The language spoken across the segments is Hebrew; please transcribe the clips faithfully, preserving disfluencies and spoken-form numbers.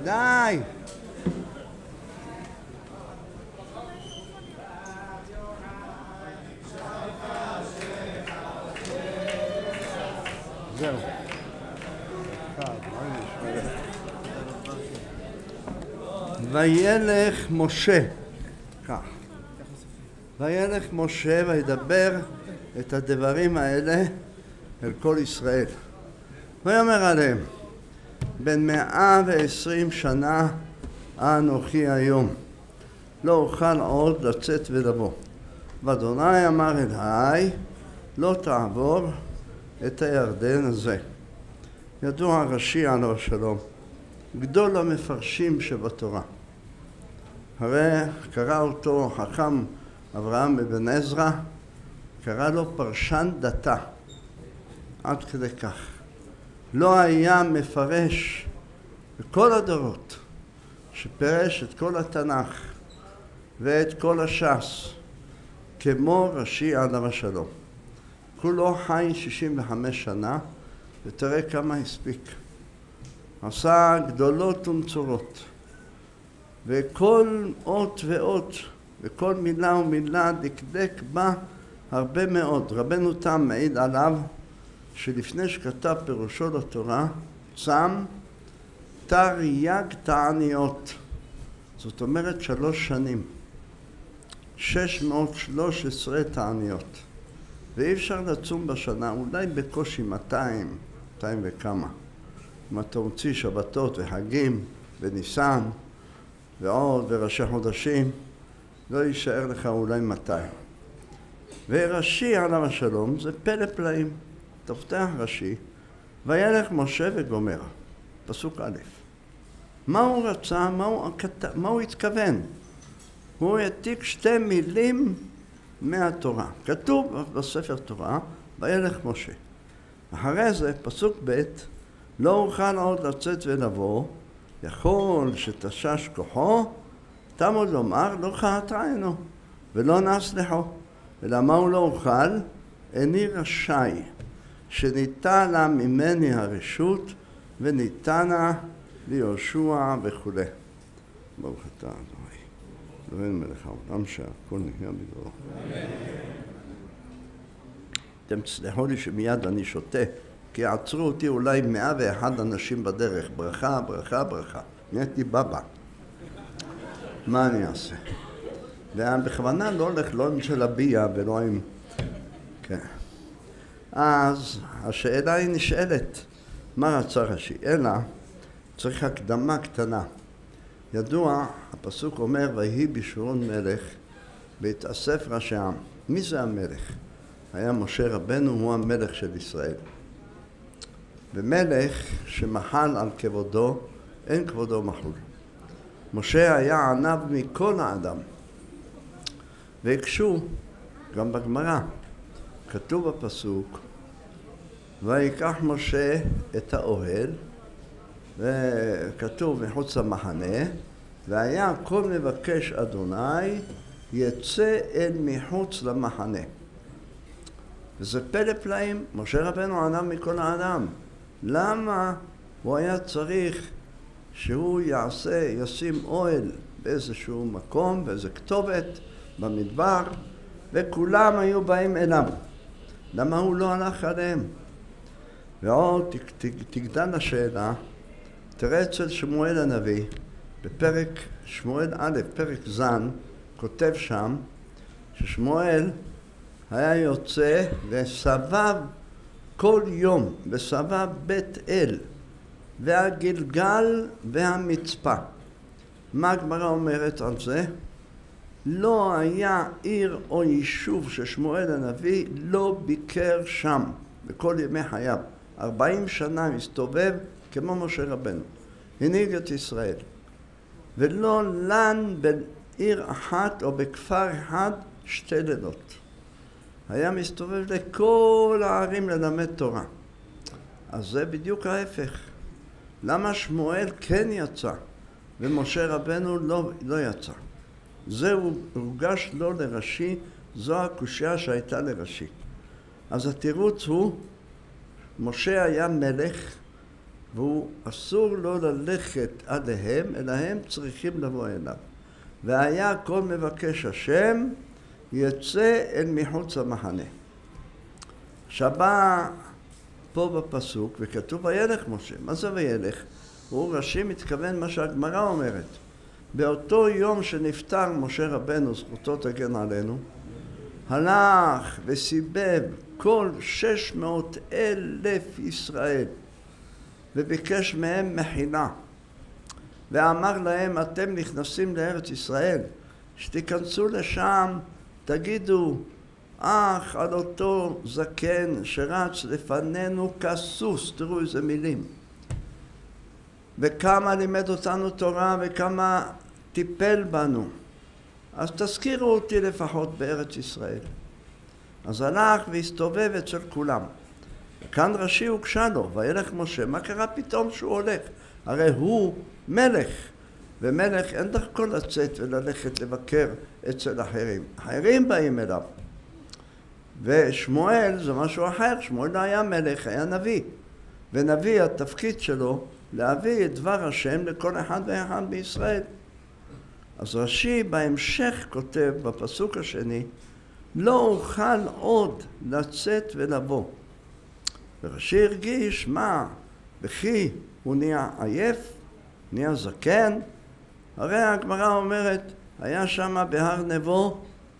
די! זהו. וילך משה, כך, וילך משה וידבר את הדברים האלה אל כל ישראל. ויאמר עליהם, בן מאה ועשרים שנה אנוכי היום, לא אוכל עוד לצאת ולבוא. ואדוני אמר אלי, לא תעבור את הירדן הזה. ידוע רש"י עליו השלום, גדול המפרשים שבתורה. הרי קרא אותו חכם אברהם אבן עזרא, קרא לו פרשן דתה, עד כדי כך. לא היה מפרש בכל הדורות שפרש את כל התנ"ך ואת כל הש"ס כמו רש"י עליו השלום. כולו חי שישים וחמש שנה, ותראה כמה הספיק. עשה גדולות ונצורות, וכל אות ואות וכל מילה ומילה דקדק בה הרבה מאוד. רבנו תם מעיד עליו שלפני שכתב פירושו לתורה צם תרי"ג תעניות, זאת אומרת שלוש שנים, שש מאות ושלוש עשרה תעניות, ואי אפשר לצום בשנה, אולי בקושי מאתיים, מאתיים וכמה. אם אתה מוציא שבתות וחגים וניסן ועוד וראשי חודשים, לא יישאר לך אולי מאתיים. ורש"י עליו השלום זה פלא פלאים. תפתח רש"י, וילך משה וגומר, פסוק א'. מה הוא רצה? מה הוא, מה הוא התכוון? הוא העתיק שתי מילים מהתורה. כתוב בספר תורה, וילך משה. אחרי זה, פסוק ב', לא אוכל עוד לצאת ולבוא, יכול שתשש כוחו, תמוד לומר, לא חטאנו, ולא נסלחו. ולמה הוא לא אוכל? איני רשאי, שניתנה לה ממני הרשות, וניתנה ליהושע וכו'. ברוך אתה אדוני, אלוהינו מלך העולם שהכל נהיה בדברו. אתם תסלחו לי שמיד אני שותה, כי עצרו אותי אולי מאה ואחד אנשים בדרך. ברכה, ברכה, ברכה. נהייתי בבא. מה אני אעשה? ובכוונה לא הולך לא עם של הבייה ולא עם... כן. אז השאלה היא נשאלת, מה רצה רש"י? אלא צריך הקדמה קטנה. ידוע, הפסוק אומר, ויהי בשורון מלך, והתאסף ראשי העם. מי זה המלך? היה משה רבנו, הוא המלך של ישראל. ומלך שמחל על כבודו, אין כבודו מחול. משה היה ענב מכל האדם. והקשו, גם בגמרא, כתוב בפסוק, ויקח משה את האוהל, וכתוב מחוץ למחנה, והיה כל מבקש אדוני יצא אל מחוץ למחנה. וזה פלא פלאים, משה רבנו ענב מכל האדם. למה הוא היה צריך שהוא יעשה, ישים אוהל באיזשהו מקום, באיזה כתובת, במדבר, וכולם היו באים אליו? למה הוא לא הלך עליהם? ועוד תגדל השאלה, תראה אצל שמואל הנביא, בפרק שמואל א', פרק זן, כותב שם, ששמואל היה יוצא וסבב כל יום, וסבב בית אל, והגלגל והמצפה. מה הגמרא אומרת על זה? לא היה עיר או יישוב ששמואל הנביא לא ביקר שם בכל ימי חייו. ארבעים שנה מסתובב כמו משה רבנו. הנהיג את ישראל. ולא לן בעיר אחת או בכפר אחד שתי לילות. היה מסתובב לכל הערים ללמד תורה. אז זה בדיוק ההפך. למה שמואל כן יצא ומשה רבנו לא, לא יצא? זהו הורגש לו לרש"י, זו הקושיה שהייתה לרש"י. אז התירוץ הוא, משה היה מלך, והוא אסור לו ללכת עליהם, אלא הם צריכים לבוא אליו. והיה כל מבקש השם יצא אל מחוץ המחנה. שבא פה בפסוק וכתוב וילך משה. מה זה וילך? הוא רש"י מתכוון מה שהגמרא אומרת. באותו יום שנפטר משה רבנו, זכותו תגן עלינו, הלך וסיבב כל שש מאות אלף ישראל וביקש מהם מחילה ואמר להם אתם נכנסים לארץ ישראל, שתיכנסו לשם תגידו אך על אותו זקן שרץ לפנינו כסוס, תראו איזה מילים, וכמה לימד אותנו תורה וכמה טיפל בנו, אז תזכירו אותי לפחות בארץ ישראל. אז הלך והסתובב אצל כולם. וכאן רש"י הוקשה לו, וילך משה. מה קרה פתאום שהוא הולך? הרי הוא מלך, ומלך אין דרכו לצאת וללכת לבקר אצל אחרים. אחרים באים אליו. ושמואל זה משהו אחר, שמואל לא היה מלך, היה נביא. ונביא התפקיד שלו להביא את דבר השם לכל אחד ואחד בישראל. אז רש"י בהמשך כותב בפסוק השני, לא אוכל עוד לצאת ולבוא. ורש"י הרגיש מה? וכי הוא נהיה עייף, נהיה זקן. הרי הגמרא אומרת, היה שם בהר נבו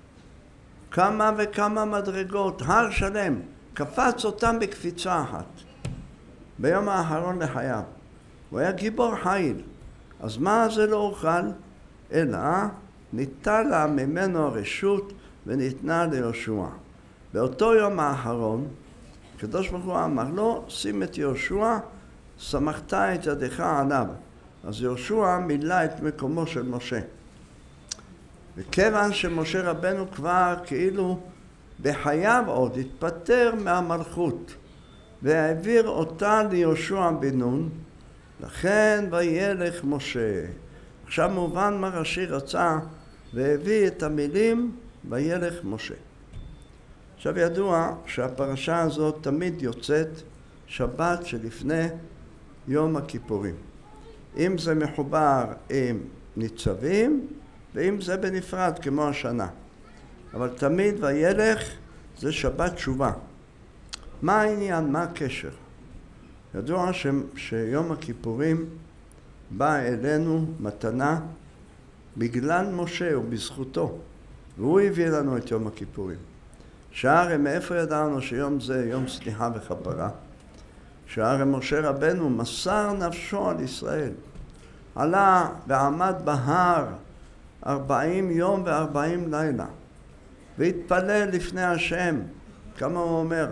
כמה וכמה מדרגות, הר שלם, קפץ אותם בקפיצה אחת. ביום האחרון לחייו. הוא היה גיבור חיל. אז מה זה לא אוכל? אלא ניטלה ממנו הרשות וניתנה ליהושע. באותו יום האחרון, הקדוש ברוך הוא אמר לו, שים את יהושע, סמכת את ידך עליו. אז יהושע מילא את מקומו של משה. וכיוון שמשה רבנו כבר כאילו בחייו עוד התפטר מהמלכות, והעביר אותה ליהושע בן נון, לכן וילך משה. עכשיו מובן מה רש"י רצה, והביא את המילים וילך משה. עכשיו ידוע שהפרשה הזאת תמיד יוצאת שבת שלפני יום הכיפורים. אם זה מחובר עם ניצבים, ואם זה בנפרד כמו השנה. אבל תמיד וילך זה שבת תשובה. מה העניין? מה הקשר? ידוע ש... שיום הכיפורים בא אלינו מתנה בגלל משה ובזכותו, והוא הביא לנו את יום הכיפורים. שהרי מאיפה ידענו שיום זה יום סליחה וכפרה? שהרי משה רבנו מסר נפשו על ישראל. עלה ועמד בהר ארבעים יום וארבעים לילה, והתפלל לפני השם. כמה הוא אומר?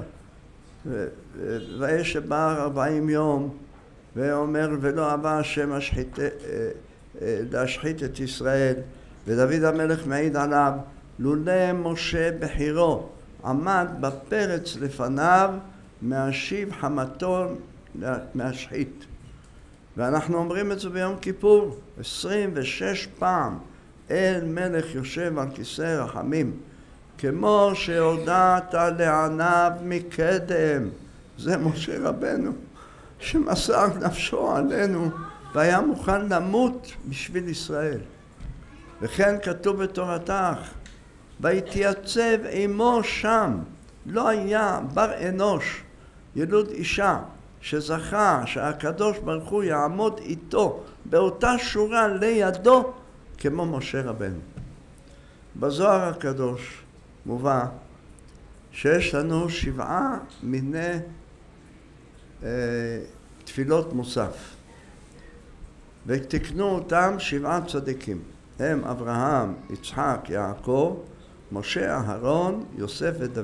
ויש בהר ארבעים יום, ואומר ולא אבא השם השחית, להשחית את ישראל. ודוד המלך מעיד עליו, לולא משה בחירו עמד בפרץ לפניו, מהשיב חמתו מהשחית. ואנחנו אומרים את זה ביום כיפור עשרים ושש פעם. אל מלך יושב על כיסא רחמים, כמו שהודעת לעניו מקדם. זה משה רבנו שמסר נפשו עלינו והיה מוכן למות בשביל ישראל. וכן כתוב בתורתך, והתייצב עמו שם. לא היה בר אנוש, ילוד אישה, שזכה שהקדוש ברוך הוא יעמוד איתו באותה שורה לידו כמו משה רבנו. בזוהר הקדוש מובא שיש לנו שבעה מיני אה, תפילות מוסף, ותקנו אותם שבעה צדיקים. הם אברהם, יצחק, יעקב, משה, אהרון, יוסף ודוד.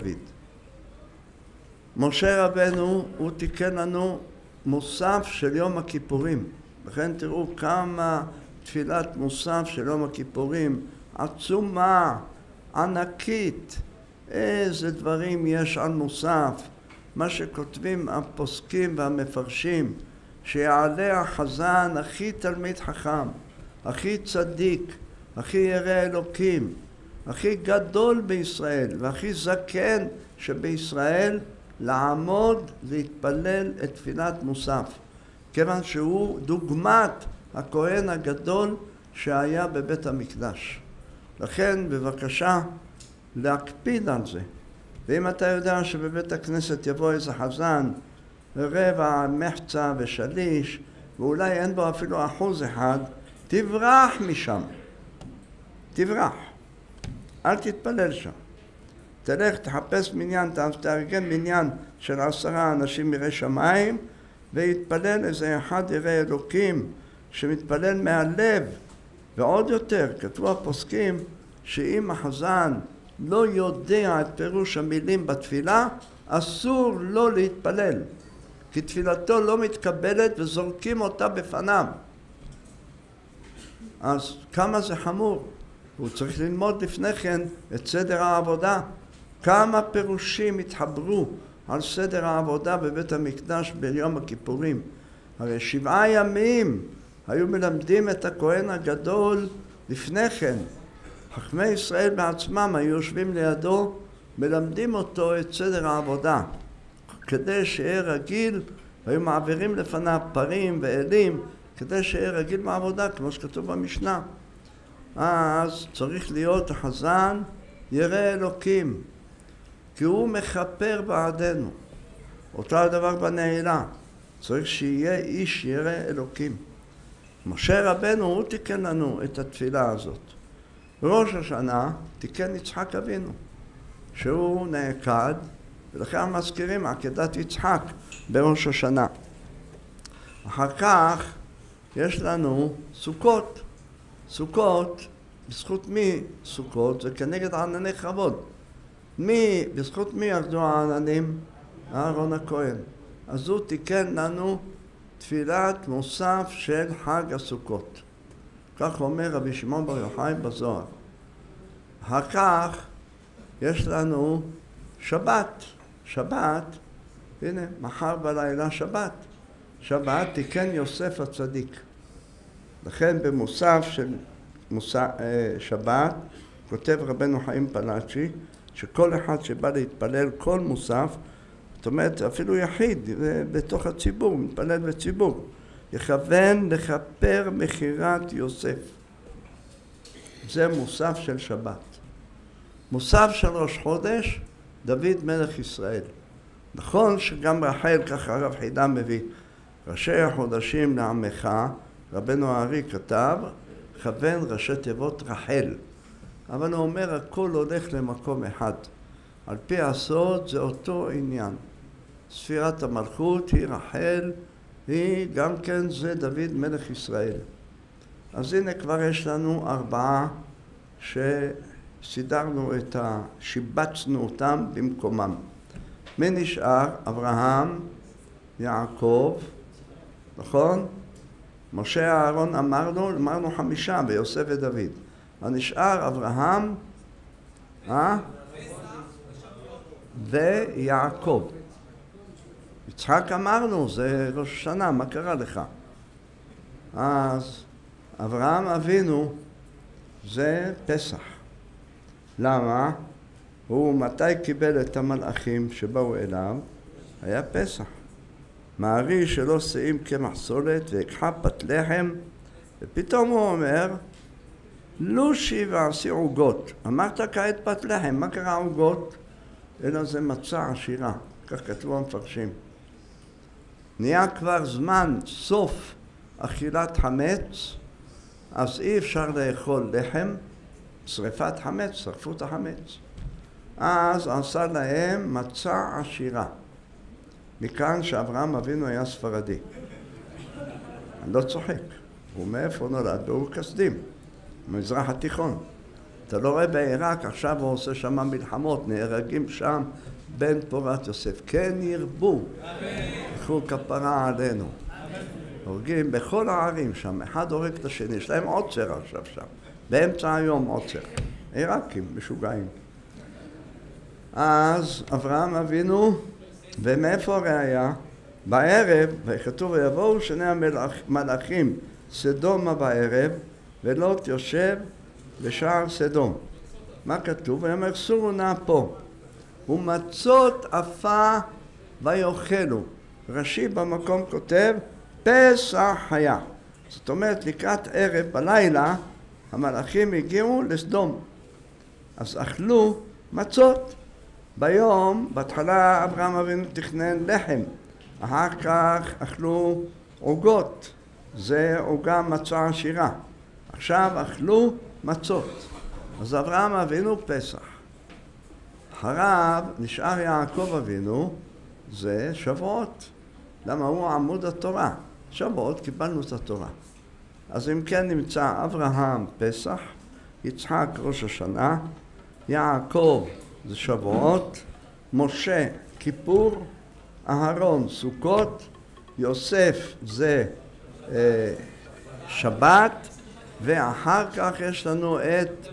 משה רבנו הוא תיקן לנו מוסף של יום הכיפורים. לכן תראו כמה תפילת מוסף של יום הכיפורים עצומה, ענקית. איזה דברים יש על מוסף. מה שכותבים הפוסקים והמפרשים, שיעלה החזן הכי תלמיד חכם, הכי צדיק, הכי ירא אלוקים, הכי גדול בישראל והכי זקן שבישראל, לעמוד להתפלל את תפילת מוסף. כיוון שהוא דוגמת הכהן הגדול שהיה בבית המקדש. לכן בבקשה להקפיד על זה. ואם אתה יודע שבבית הכנסת יבוא איזה חזן רבע, מחצה ושליש, ואולי אין בו אפילו אחוז אחד, תברח משם. תברח. אל תתפלל שם. תלך, תחפש מניין, תארגן מניין של עשרה אנשים יראי שמיים, ויתפלל איזה אחד יראה אלוקים שמתפלל מהלב. ועוד יותר, כתבו הפוסקים שאם החזן לא יודע את פירוש המילים בתפילה, אסור לא להתפלל, כי תפילתו לא מתקבלת וזורקים אותה בפניו. אז כמה זה חמור? הוא צריך ללמוד לפני כן את סדר העבודה. כמה פירושים התחברו על סדר העבודה בבית המקדש ביום הכיפורים. הרי שבעה ימים היו מלמדים את הכהן הגדול לפני כן. חכמי ישראל בעצמם היו יושבים לידו, מלמדים אותו את סדר העבודה. כדי שיהיה רגיל, היו מעבירים לפניו פרים ואלים, כדי שיהיה רגיל מהעבודה, כמו שכתוב במשנה. אז צריך להיות החזן ירא אלוקים, כי הוא מכפר בעדנו. אותו הדבר בנעילה, צריך שיהיה איש ירא אלוקים. משה רבנו הוא תיקן לנו את התפילה הזאת. ראש השנה תיקן יצחק אבינו, שהוא נעקד, ולכן מזכירים עקדת יצחק בראש השנה. אחר כך יש לנו סוכות. סוכות, בזכות מי סוכות? זה כנגד ענני כבוד. מי, בזכות מי ירדו העננים? אהרון הכהן. אז הוא תיקן לנו תפילת מוסף של חג הסוכות. כך אומר רבי שמעון בר יוחאי בזוהר. אחר כך יש לנו שבת. שבת, הנה, מחר בלילה שבת. שבת תיקן יוסף הצדיק. לכן במוסף של מוסף, שבת, כותב רבנו חיים פלאצ'י, שכל אחד שבא להתפלל כל מוסף, זאת אומרת אפילו יחיד בתוך הציבור, מתפלל בציבור, יכוון לכפר מחירת יוסף. זה מוסף של שבת. מוסף של ראש חודש, דוד מלך ישראל. נכון שגם רחל, ככה הרב חידה מביא, ראשי החודשים לעמך, רבנו הארי כתב, כוון ראשי תיבות רחל. אבל הוא אומר, הכל הולך למקום אחד. על פי הסוד זה אותו עניין. ספירת המלכות היא רחל, היא גם כן זה דוד מלך ישראל. אז הנה כבר יש לנו ארבעה שסידרנו את ה... שיבצנו אותם במקומם. מי נשאר? אברהם, יעקב, נכון? משה אהרון אמרנו, אמרנו חמישה, ויוסף ודוד. הנשאר אברהם, אה? ויעקב. יצחק אמרנו, זה ראש השנה, מה קרה לך? אז אברהם אבינו זה פסח. למה? הוא מתי קיבל את המלאכים שבאו אליו? היה פסח. מערי שלא שאים קמח סולת ויקחה פת לחם, ופתאום הוא אומר, לושי ועשי עוגות. אמרת כעת פת לחם, מה קרה עוגות? אלא זה מצה עשירה, כך כתבו המפרשים. נהיה כבר זמן סוף אכילת חמץ, אז אי אפשר לאכול לחם, שריפת חמץ, שרפו את החמץ. אז עשה להם מצה עשירה. מכאן שאברהם אבינו היה ספרדי. אני לא צוחק. הוא מאיפה נולד? באור כסדים, במזרח התיכון. אתה לא רואה בעיראק, עכשיו הוא עושה שם מלחמות, נהרגים שם בן פורת יוסף. כן ירבו. קחו כפרה עלינו. הורגים בכל הערים שם, אחד הורג את השני, יש להם עוצר עכשיו שם. באמצע היום עוצר. עיראקים, משוגעים. אז אברהם אבינו, ומאיפה הראיה? בערב, וכתוב ויבואו שני המלאכים סדומה בערב, ולוט יושב בשער סדום. מה כתוב? ויאמר סורו נא פה, ומצות עפה ויאכלו. רש"י במקום כותב, פסח היה. זאת אומרת, לקראת ערב בלילה, המלאכים הגיעו לסדום. אז אכלו מצות. ביום, בהתחלה אברהם אבינו תכנן לחם. אחר כך אכלו עוגות. זה עוגה מצה עשירה. עכשיו אכלו מצות. אז אברהם אבינו פסח. אחריו נשאר יעקב אבינו, זה שבועות. למה הוא עמוד התורה? שבועות קיבלנו את התורה. אז אם כן נמצא אברהם פסח, יצחק ראש השנה, יעקב זה שבועות, משה כיפור, אהרון סוכות, יוסף זה אה, שבת, ואחר כך יש לנו את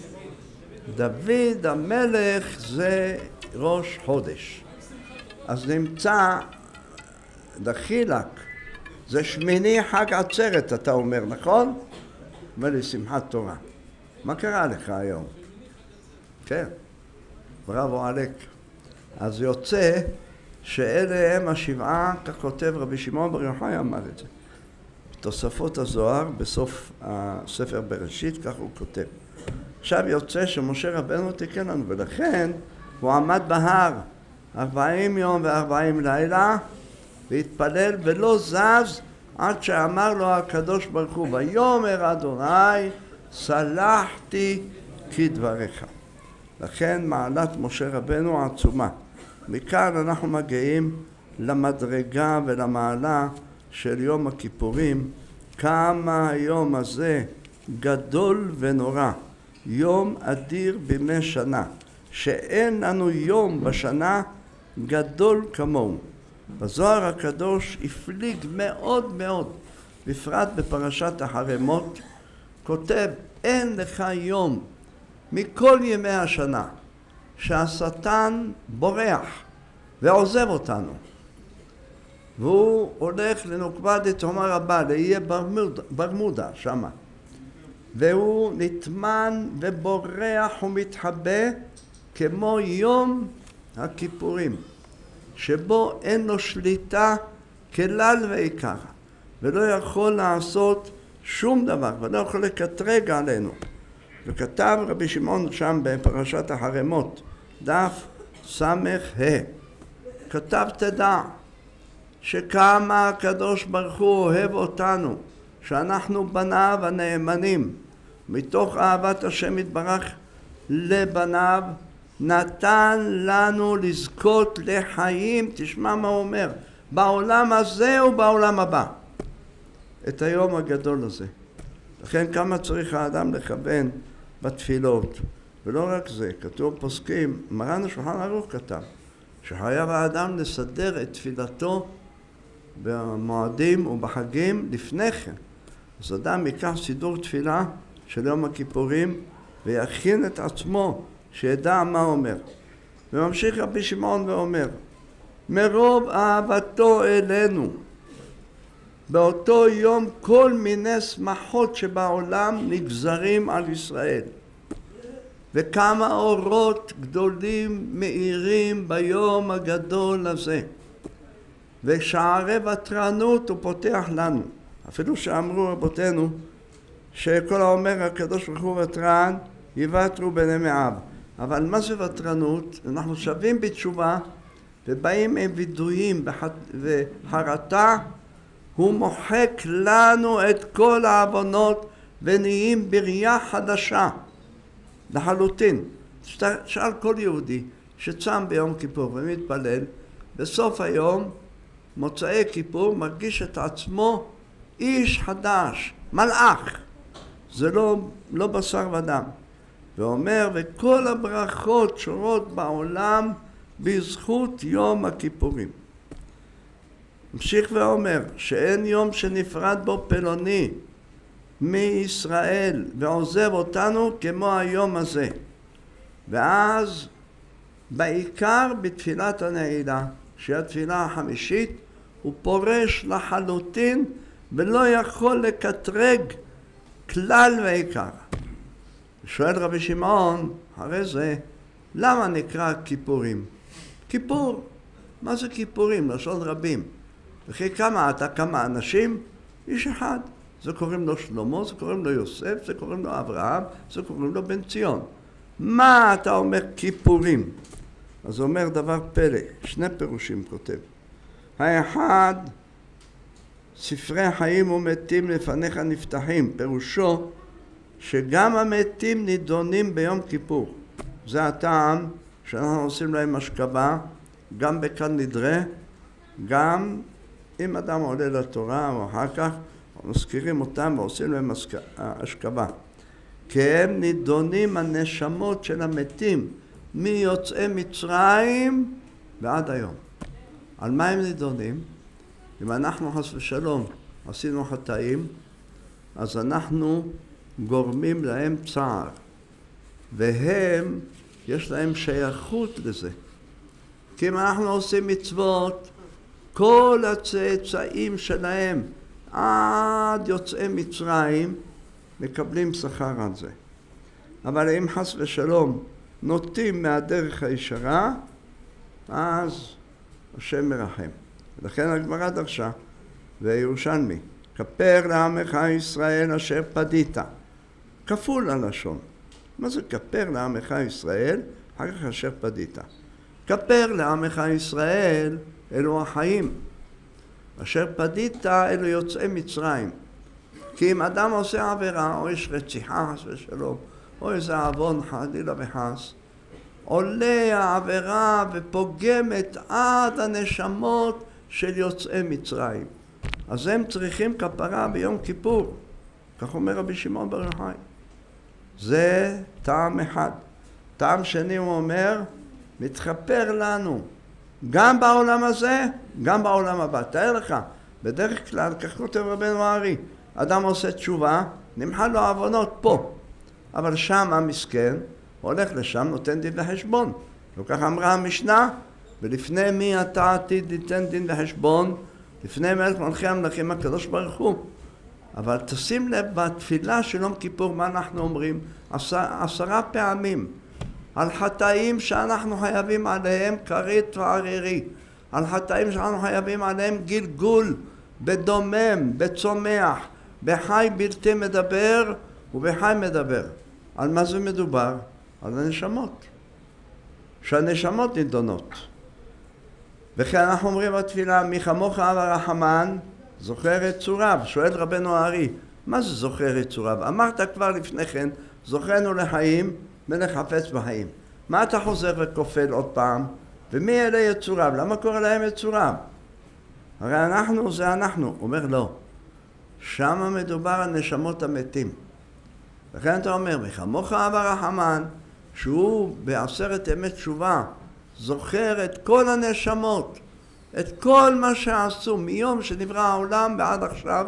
דוד המלך, זה ראש חודש. אז נמצא דחילק, זה שמיני חג עצרת, אתה אומר, נכון? אומר לי, שמחת תורה. מה קרה לך היום? כן, בראבו עליק. אז יוצא שאלה הם השבעה, כך כותב רבי שמעון בר יוחאי אמר את זה. בתוספות הזוהר, בסוף הספר בראשית, כך הוא כותב. עכשיו יוצא שמשה רבנו תיקן לנו, ולכן הוא עמד בהר ארבעים יום וארבעים לילה, והתפלל ולא זז עד שאמר לו הקדוש ברוך הוא, ויאמר אדוני סלחתי כדבריך. לכן מעלת משה רבנו עצומה. מכאן אנחנו מגיעים למדרגה ולמעלה של יום הכיפורים, כמה היום הזה גדול ונורא, יום אדיר בימי שנה, שאין לנו יום בשנה גדול כמוהו. בזוהר הקדוש הפליג מאוד מאוד, בפרט בפרשת החרמות, כותב, אין לך יום מכל ימי השנה שהשטן בורח ועוזב אותנו, והוא הולך לנוקבה דתומר הבא, לאיי ברמודה, ברמודה שמה, והוא נטמן ובורח ומתחבא כמו יום הכיפורים, שבו אין לו שליטה כלל ועיקר, ולא יכול לעשות שום דבר, ולא יכול לקטרג עלינו. וכתב רבי שמעון שם בפרשת החרמות, דף סמך ה, כתב תדע שכמה הקדוש ברוך הוא אוהב אותנו, שאנחנו בניו הנאמנים, מתוך אהבת השם יתברך לבניו, נתן לנו לזכות לחיים, תשמע מה הוא אומר, בעולם הזה ובעולם הבא, את היום הגדול הזה. לכן כמה צריך האדם לכוון בתפילות. ולא רק זה, כתוב פוסקים, מרן השולחן ערוך כתב, שחייב האדם לסדר את תפילתו במועדים ובחגים לפני כן. אז אדם ייקח סידור תפילה של יום הכיפורים ויכין את עצמו שידע מה אומר. וממשיך רבי שמעון ואומר, מרוב אהבתו אלינו באותו יום כל מיני שמחות שבעולם נגזרים על ישראל, וכמה אורות גדולים מאירים ביום הגדול הזה, ושערי ותרנות הוא פותח לנו. אפילו שאמרו רבותינו שכל האומר הקדוש ברוך הוא ותרן יוותרו בני מאב, אבל מה זה ותרנות? אנחנו שווים בתשובה ובאים עם וידויים וחרטה, הוא מוחק לנו את כל העוונות ונהיים בריאה חדשה לחלוטין. שאל כל יהודי שצם ביום כיפור ומתפלל, בסוף היום, מוצאי כיפור, מרגיש את עצמו איש חדש, מלאך. זה לא, לא בשר ודם. ואומר, וכל הברכות שורות בעולם בזכות יום הכיפורים. ממשיך ואומר שאין יום שנפרד בו פלוני מישראל ועוזב אותנו כמו היום הזה. ואז בעיקר בתפילת הנעילה, שהיא התפילה החמישית, הוא פורש לחלוטין ולא יכול לקטרג כלל ועיקר. שואל רבי שמעון, הרי זה, למה נקרא כיפורים? כיפור, מה זה כיפורים? לשון רבים. וכי כמה אתה, כמה אנשים? איש אחד. זה קוראים לו שלמה, זה קוראים לו יוסף, זה קוראים לו אברהם, זה קוראים לו בן ציון. מה אתה אומר כיפורים? אז הוא אומר דבר פלא, שני פירושים כותב. האחד, ספרי חיים ומתים לפניך נפתחים, פירושו שגם המתים נידונים ביום כיפור. זה הטעם שאנחנו עושים להם השכבה, גם בכאן נדרה, גם אם אדם עולה לתורה או אחר כך, מזכירים אותם ועושים להם השכבה. כי הם נידונים הנשמות של המתים מיוצאי מצרים ועד היום. על מה הם נידונים? אם אנחנו חס ושלום עשינו חטאים, אז אנחנו גורמים להם צער, והם יש להם שייכות לזה. כי אם אנחנו עושים מצוות, כל הצאצאים שלהם עד יוצאי מצרים מקבלים שכר על זה. אבל אם חס ושלום נוטים מהדרך הישרה, אז השם מרחם. לכן הגמרא דרשה, וירושלמי, כפר לעמך ישראל אשר פדית. כפול הלשון. מה זה כפר לעמך ישראל? אחר כך אשר פדית. כפר לעמך ישראל אלו החיים. אשר פדית אלו יוצאי מצרים. כי אם אדם עושה עבירה, או יש רציחה חס ושלום, או איזה עוון חלילה וחס, עולה העבירה ופוגמת עד הנשמות של יוצאי מצרים. אז הם צריכים כפרה ביום כיפור. כך אומר רבי שמעון בר יוחאי. זה טעם אחד. טעם שני הוא אומר, מתכפר לנו. גם בעולם הזה, גם בעולם הבא. תאר לך, בדרך כלל, כך כותב רבנו הארי, אדם עושה תשובה, נמחל לו עוונות פה. אבל שם המסכן הולך לשם, נותן דין וחשבון. וכך אמרה המשנה, ולפני מי אתה עתיד ליתן דין וחשבון? לפני מלך מלכי המלכים הקדוש ברוך הוא. אבל תשים לב בתפילה של יום כיפור מה אנחנו אומרים? עשר, עשרה פעמים. על חטאים שאנחנו חייבים עליהם כרית וערירי. על חטאים שאנחנו חייבים עליהם גלגול, בדומם, בצומח, בחי בלתי מדבר ובחי מדבר. על מה זה מדובר? על הנשמות. שהנשמות נידונות. וכן אנחנו אומרים בתפילה, מי כמוך אב הרחמן, זוכר את צוריו. שואל רבנו הארי, מה זה זוכר את צוריו? אמרת כבר לפני כן, זוכרנו לחיים, מלך חפץ בחיים. מה אתה חוזר וכופל עוד פעם? ומי אלה יצוריו? למה קורא להם יצוריו? הרי אנחנו זה אנחנו. הוא אומר לא. שם מדובר על נשמות המתים. וכן אתה אומר, מי כמוך אב הרחמן, שהוא בעשרת ימי תשובה, זוכר את כל הנשמות, את כל מה שעשו מיום שנברא העולם ועד עכשיו,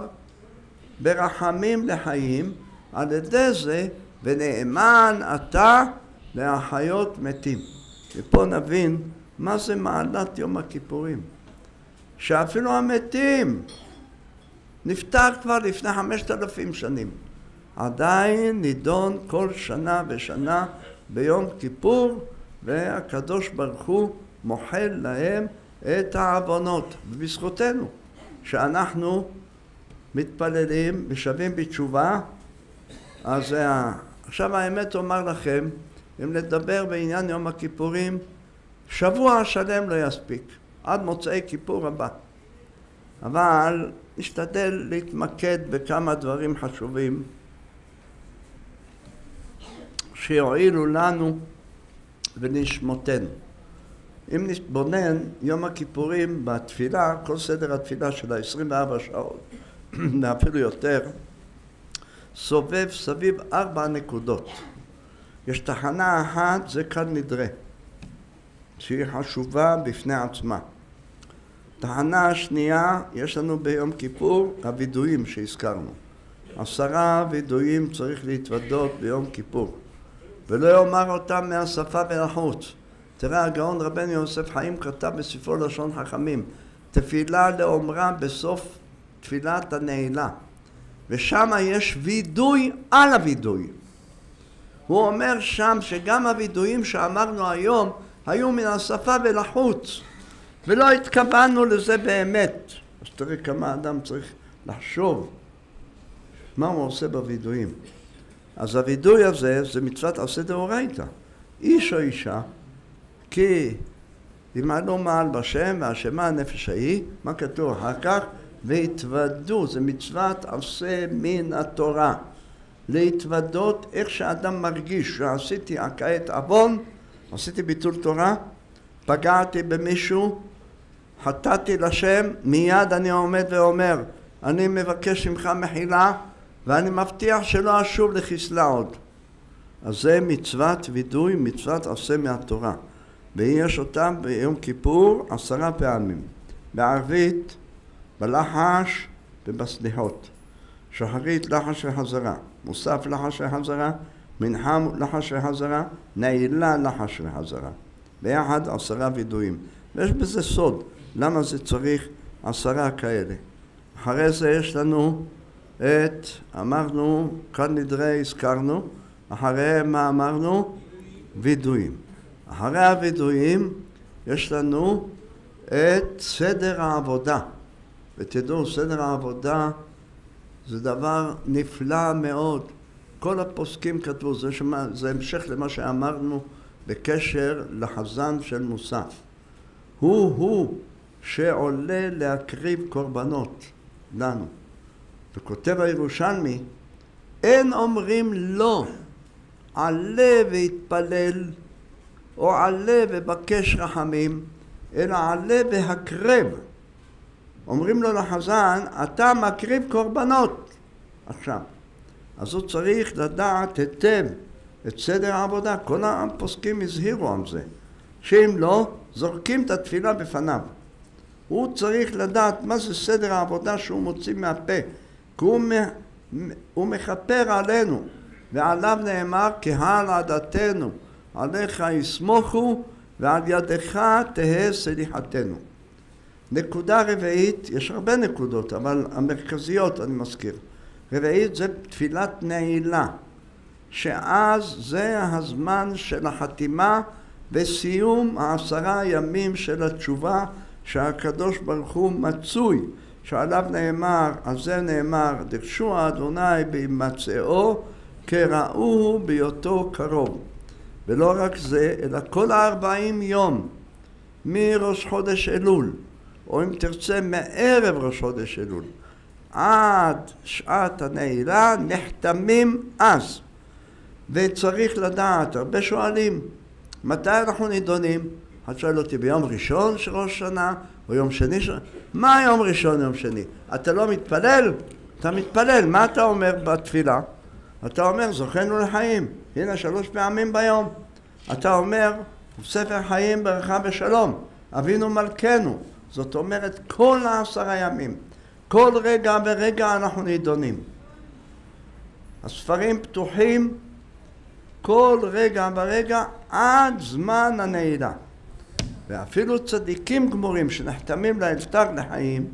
ברחמים לחיים, על ידי זה, ונאמן אתה להחיות מתים. ופה נבין מה זה מעלת יום הכיפורים. שאפילו המתים נפטר כבר לפני חמשת אלפים שנים. עדיין נידון כל שנה ושנה ביום כיפור, והקדוש ברוך הוא מוחל להם את העוונות. ובזכותנו שאנחנו מתפללים ושבים בתשובה, אז עכשיו האמת אומר לכם, אם לדבר בעניין יום הכיפורים, שבוע שלם לא יספיק, עד מוצאי כיפור הבא. אבל נשתדל להתמקד בכמה דברים חשובים שיועילו לנו ונשמותינו. אם נתבונן יום הכיפורים בתפילה, כל סדר התפילה של ה-עשרים וארבע שעות, ואפילו יותר, סובב סביב ארבע נקודות. יש תחנה אחת, זה כאן נדרה, שהיא חשובה בפני עצמה. תחנה השנייה, יש לנו ביום כיפור הוידויים שהזכרנו. עשרה וידויים צריך להתוודות ביום כיפור, ולא יאמר אותם מהשפה ולחוץ. תראה, הגאון רבנו יוסף חיים כתב בספרו לשון חכמים, תפילה לאומרה בסוף תפילת הנעילה, ושם יש וידוי על הוידוי. הוא אומר שם שגם הוידויים שאמרנו היום היו מן השפה ולחוץ, ולא התכוונו לזה באמת. אז תראה כמה אדם צריך לחשוב מה הוא עושה בוידויים. אז הוידוי הזה זה מצוות עשה דאורייתא. איש או אישה, כי ימעלו מעל בשם והשמה הנפש ההיא, מה כתוב אחר כך? והתוודו, זה מצוות עשה מן התורה. להתוודות איך שאדם מרגיש שעשיתי כעת עוון, עשיתי ביטול תורה, פגעתי במישהו, חטאתי לשם, מיד אני עומד ואומר, אני מבקש ממך מחילה, ואני מבטיח שלא אשוב לחסלה עוד. אז זה מצוות וידוי, מצוות עשה מהתורה. ויש אותם ביום כיפור עשרה פעמים. בערבית, בלחש ובסליחות. שחרית לחש וחזרה, מוסף לחש וחזרה, מנחה לחש וחזרה, נעילה לחש וחזרה. ביחד עשרה וידויים. ויש בזה סוד. למה זה צריך עשרה כאלה? אחרי זה יש לנו את, אמרנו, כאן נדרי הזכרנו, אחריהם מה אמרנו? וידויים. אחרי הוידויים יש לנו את סדר העבודה. ותדעו, סדר העבודה זה דבר נפלא מאוד. כל הפוסקים כתבו, זה, שמה, זה המשך למה שאמרנו בקשר לחזן של מוסף. הוא הוא שעולה להקריב קורבנות לנו. וכותב הירושלמי, אין אומרים לא, עלה והתפלל, או עלה ובקש רחמים, אלא עלה והקרב. אומרים לו לחזן, אתה מקריב קורבנות. עכשיו, אז הוא צריך לדעת היטב את סדר העבודה. כל הפוסקים הזהירו על זה, שאם לא, זורקים את התפילה בפניו. הוא צריך לדעת מה זה סדר העבודה שהוא מוציא מהפה, כי הוא, הוא מכפר עלינו, ועליו נאמר קהל עדתנו, עליך יסמוכו ועל ידך תהא סליחתנו. נקודה רביעית, יש הרבה נקודות, אבל המרכזיות אני מזכיר. רביעית זה תפילת נעילה, שאז זה הזמן של החתימה וסיום העשרה ימים של התשובה שהקדוש ברוך הוא מצוי, שעליו נאמר, על זה נאמר, דרשו אדוני בהימצאו כראוהו בהיותו קרוב. ולא רק זה, אלא כל הארבעים יום מראש חודש אלול, או אם תרצה מערב ראש חודש אלול, עד שעת הנעילה נחתמים אז. וצריך לדעת, הרבה שואלים, מתי אנחנו נידונים? אחד שואל אותי, ביום ראשון של ראש שנה, או יום שני של... מה יום ראשון, יום שני? אתה לא מתפלל? אתה מתפלל, מה אתה אומר בתפילה? אתה אומר, זוכנו לחיים, הנה שלוש פעמים ביום. אתה אומר, ספר חיים ברכה ושלום, אבינו מלכנו. זאת אומרת, כל העשרה ימים, כל רגע ורגע אנחנו נידונים. הספרים פתוחים כל רגע ורגע עד זמן הנעילה. ואפילו צדיקים גמורים שנחתמים לאלתר לחיים,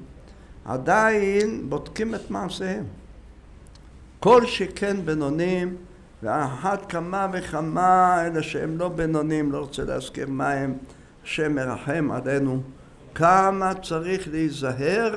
עדיין בודקים את מעשיהם. כל שכן בינונים, ואחת כמה וכמה אלה שהם לא בינונים, לא רוצה להזכיר מה הם, השם מרחם עלינו, כמה צריך להיזהר,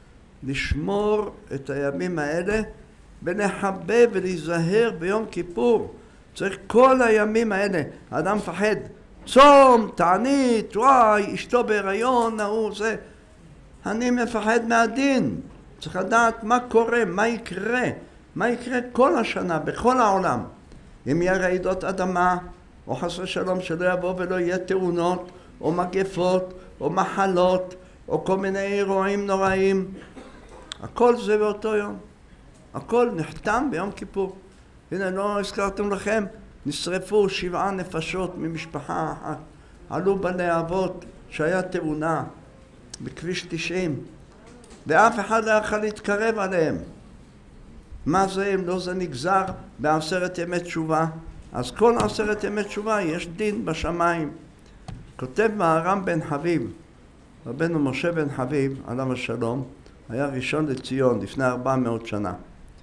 לשמור את הימים האלה, ולחבב ולהיזהר ביום כיפור. צריך כל הימים האלה, האדם מפחד, צום, תענית, וואי, אשתו בהיריון, הוא זה. אני מפחד מהדין. צריך לדעת מה קורה, מה יקרה, מה יקרה כל השנה, בכל העולם. אם יהיה רעידות אדמה, או חס ושלום שלא יבוא ולא יהיה תאונות, או מגפות, או מחלות, או כל מיני אירועים נוראים. הכל זה באותו יום. הכל נחתם ביום כיפור. הנה, לא הזכרתם לכם, נשרפו שבעה נפשות ממשפחה אחת. עלו בלהבות שהיה תאונה בכביש תשעים, ואף אחד לא יכול להתקרב עליהם. מה זה אם לא זה נגזר בעשרת ימי תשובה? אז כל עשרת ימי תשובה יש דין בשמיים. כותב מהר"ם בן חביב, רבנו משה בן חביב, עליו השלום, היה ראשון לציון לפני ארבע מאות שנה.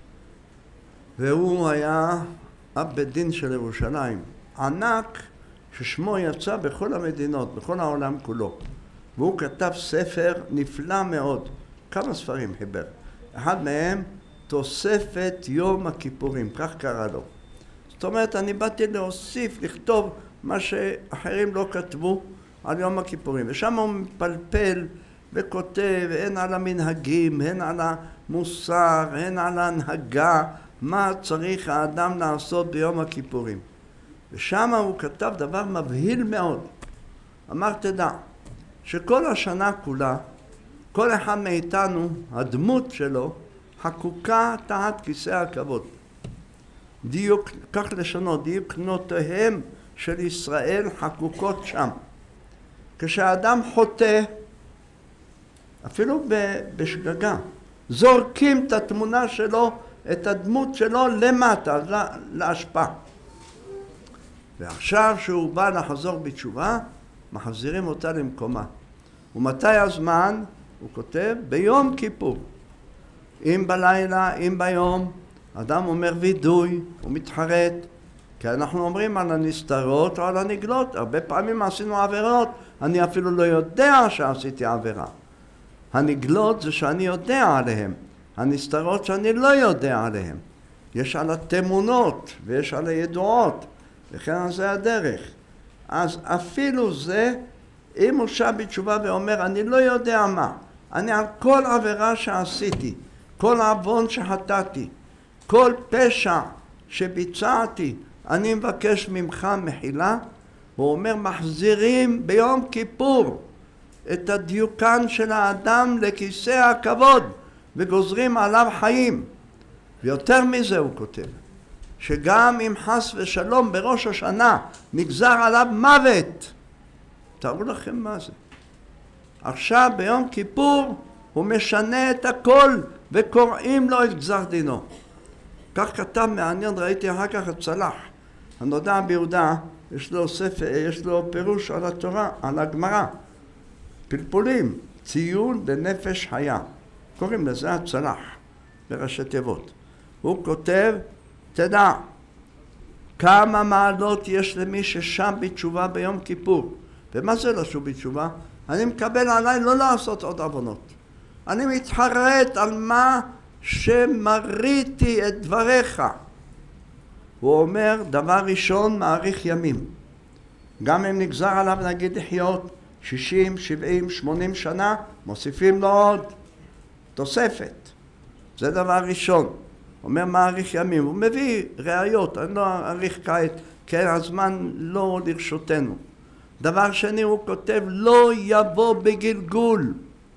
והוא היה אב בית דין של ירושלים, ענק ששמו יצא בכל המדינות, בכל העולם כולו. והוא כתב ספר נפלא מאוד, כמה ספרים חיבר. אחד מהם תוספת יום הכיפורים, כך קרא לו. זאת אומרת, אני באתי להוסיף, לכתוב מה שאחרים לא כתבו על יום הכיפורים. ושם הוא מפלפל וכותב הן על המנהגים, הן על המוסר, הן על ההנהגה, מה צריך האדם לעשות ביום הכיפורים. ושם הוא כתב דבר מבהיל מאוד. אמר, תדע, שכל השנה כולה, כל אחד מאיתנו, הדמות שלו, חקוקה תחת כיסא הכבוד. דיוק, כך לשנות, דיוק נותיהם של ישראל חקוקות שם. כשהאדם חוטא, אפילו בשגגה, זורקים את התמונה שלו, את הדמות שלו למטה, להשפעה. ועכשיו שהוא בא לחזור בתשובה, מחזירים אותה למקומה. ומתי הזמן? הוא כותב, ביום כיפור. אם בלילה, אם ביום, אדם אומר וידוי, הוא מתחרט, כי אנחנו אומרים על הנסתרות או על הנגלות. הרבה פעמים עשינו עבירות, אני אפילו לא יודע שעשיתי עבירה. הנגלות זה שאני יודע עליהם, הנסתרות שאני לא יודע עליהם. יש על התמונות ויש על הידועות, וכן זה הדרך. אז אפילו זה, אם הוא שב בתשובה ואומר, אני לא יודע מה, אני על כל עבירה שעשיתי, כל עוון שחטאתי, כל פשע שביצעתי, אני מבקש ממך מחילה, הוא אומר, מחזירים ביום כיפור את הדיוקן של האדם לכיסא הכבוד, וגוזרים עליו חיים. ויותר מזה הוא כותב, שגם אם חס ושלום בראש השנה נגזר עליו מוות, תראו לכם מה זה. עכשיו ביום כיפור הוא משנה את הכל וקוראים לו את גזר דינו. כך כתב מעניין, ראיתי אחר כך את צלח הנודע ביהודה, יש לו ספר, יש לו פירוש על התורה, על הגמרא, פלפולים, ציון לנפש חיה, קוראים לזה הצלח בראשי תיבות. הוא כותב, תדע כמה מעלות יש למי ששם בתשובה ביום כיפור. ומה זה לשוב בתשובה? אני מקבל עליי לא לעשות עוד עוונות. אני מתחרט על מה שמריתי את דבריך. הוא אומר, דבר ראשון, מאריך ימים. גם אם נגזר עליו נגיד לחיות שישים, שבעים, שמונים שנה, מוסיפים לו עוד תוספת. זה דבר ראשון. הוא אומר, מאריך ימים. הוא מביא ראיות, אני לא אאריך כעת, כן, הזמן לא לרשותנו. דבר שני, הוא כותב, לא יבוא בגלגול.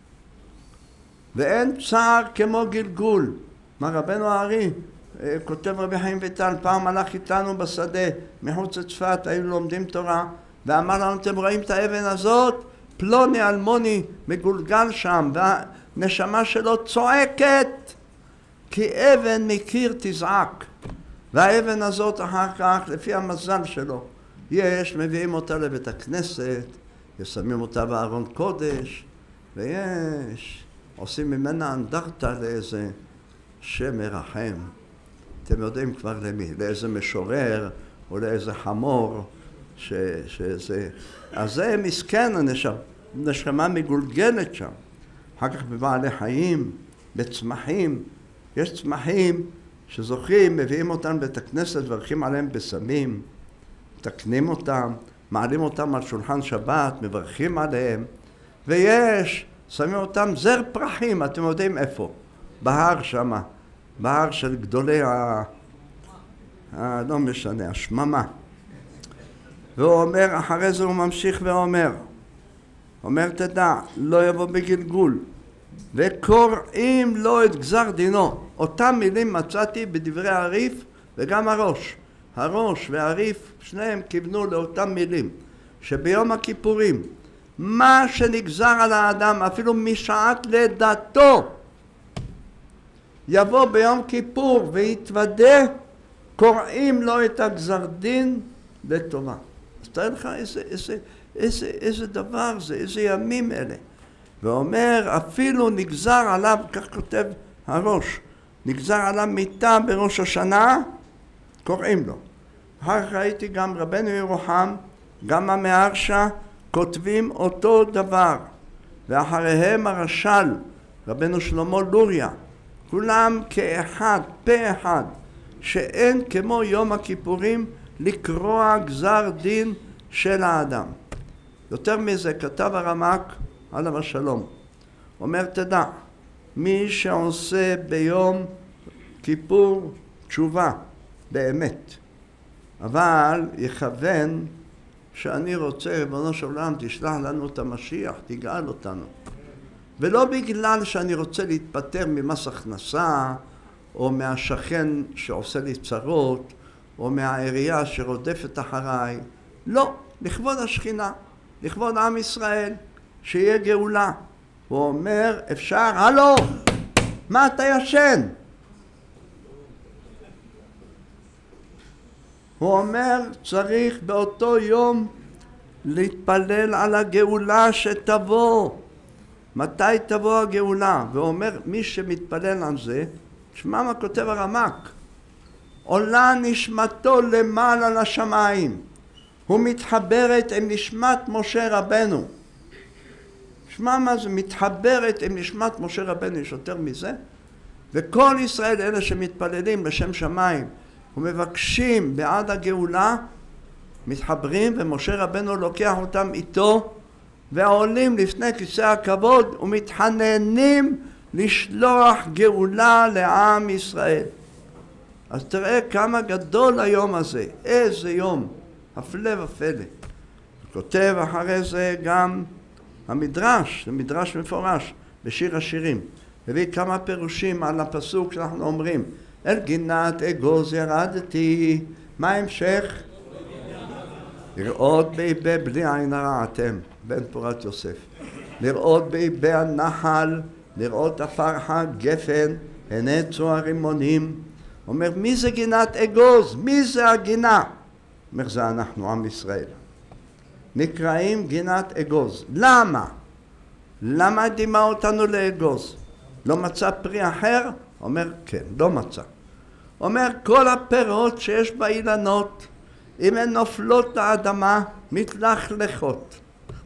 ואין צער כמו גלגול. מה רבנו הארי, כותב רבי חיים ויטל, פעם הלך איתנו בשדה, מחוץ לצפת, היינו לומדים תורה, ואמר לנו, אתם רואים את האבן הזאת? פלוני אלמוני מגולגל שם, והנשמה שלו צועקת, כי אבן מקיר תזעק. והאבן הזאת אחר כך, לפי המזל שלו, יש, מביאים אותה לבית הכנסת, שמים אותה בארון קודש, ויש, עושים ממנה אנדרטה לאיזה שם מרחם. אתם יודעים כבר למי, לאיזה משורר או לאיזה חמור, ש, שזה, אז זה מסכן, הנשמה, נשמה מגולגלת שם. אחר כך בבעלי חיים, בצמחים, יש צמחים שזוכים, מביאים אותם בית הכנסת וברכים עליהם בסמים, מתקנים אותם, מעלים אותם על שולחן שבת, מברכים עליהם, ויש, שמים אותם זר פרחים, אתם יודעים איפה? בהר שמה, בהר של גדולי ה... ה... לא משנה, השממה. והוא אומר, אחרי זה הוא ממשיך ואומר, אומר תדע, לא יבוא בגלגול, וקוראים לו את גזר דינו. אותם מילים מצאתי בדברי הריף וגם הראש. הראש והריף, שניהם כיוונו לאותם מילים, שביום הכיפורים, מה שנגזר על האדם, אפילו משעת לידתו, יבוא ביום כיפור ויתוודה, קוראים לו את הגזר דין לטובה. אז תראה לך איזה, איזה, איזה, איזה דבר זה, איזה ימים אלה. ואומר, אפילו נגזר עליו, כך כותב הראש, נגזר עליו מיתה בראש השנה, קוראים לו. אחר כך ראיתי גם רבנו ירוחם, גם המהרש"א, כותבים אותו דבר. ואחריהם הרש"ל רבנו שלמה לוריה, כולם כאחד, פה אחד, שאין כמו יום הכיפורים לקרוע גזר דין של האדם. יותר מזה כתב הרמ"ק עליו השלום, אומר תדע, מי שעושה ביום כיפור תשובה באמת, אבל יכוון שאני רוצה, ריבונו של עולם, תשלח לנו את המשיח, תגאל אותנו. ולא בגלל שאני רוצה להתפטר ממס הכנסה, או מהשכן שעושה לי צרות, או מהעירייה שרודפת אחריי. לא, לכבוד השכינה, לכבוד עם ישראל, שיהיה גאולה. הוא אומר, אפשר, הלו, מה אתה ישן? הוא אומר, צריך באותו יום להתפלל על הגאולה שתבוא. מתי תבוא הגאולה? והוא אומר, מי שמתפלל על זה, תשמע מה כותב הרמ"ק, עולה נשמתו למעלה לשמיים, הוא מתחברת עם נשמת משה רבנו. תשמע מה זה, מתחברת עם נשמת משה רבנו, יש יותר מזה? וכל ישראל, אלה שמתפללים לשם שמיים ומבקשים בעד הגאולה, מתחברים, ומשה רבנו לוקח אותם איתו, ועולים לפני כיסא הכבוד ומתחננים לשלוח גאולה לעם ישראל. אז תראה כמה גדול היום הזה, איזה יום, הפלא ופלא. כותב אחרי זה גם המדרש, זה מדרש מפורש בשיר השירים, הביא כמה פירושים על הפסוק שאנחנו אומרים, אל גינת אגוז ירדתי, מה ההמשך? לראות באיבי בלי עין הרע אתם, בן פורת יוסף, לראות באיבי הנחל, לראות הפרחה גפן, הנה צוע רימונים. אומר, מי זה גינת אגוז? מי זה הגינה? אומר, זה אנחנו, עם ישראל. נקראים גינת אגוז. למה? למה דימה אותנו לאגוז? לא מצא פרי אחר? אומר, כן, לא מצא. אומר, כל הפירות שיש באילנות, אם הן נופלות לאדמה, מתלכלכות.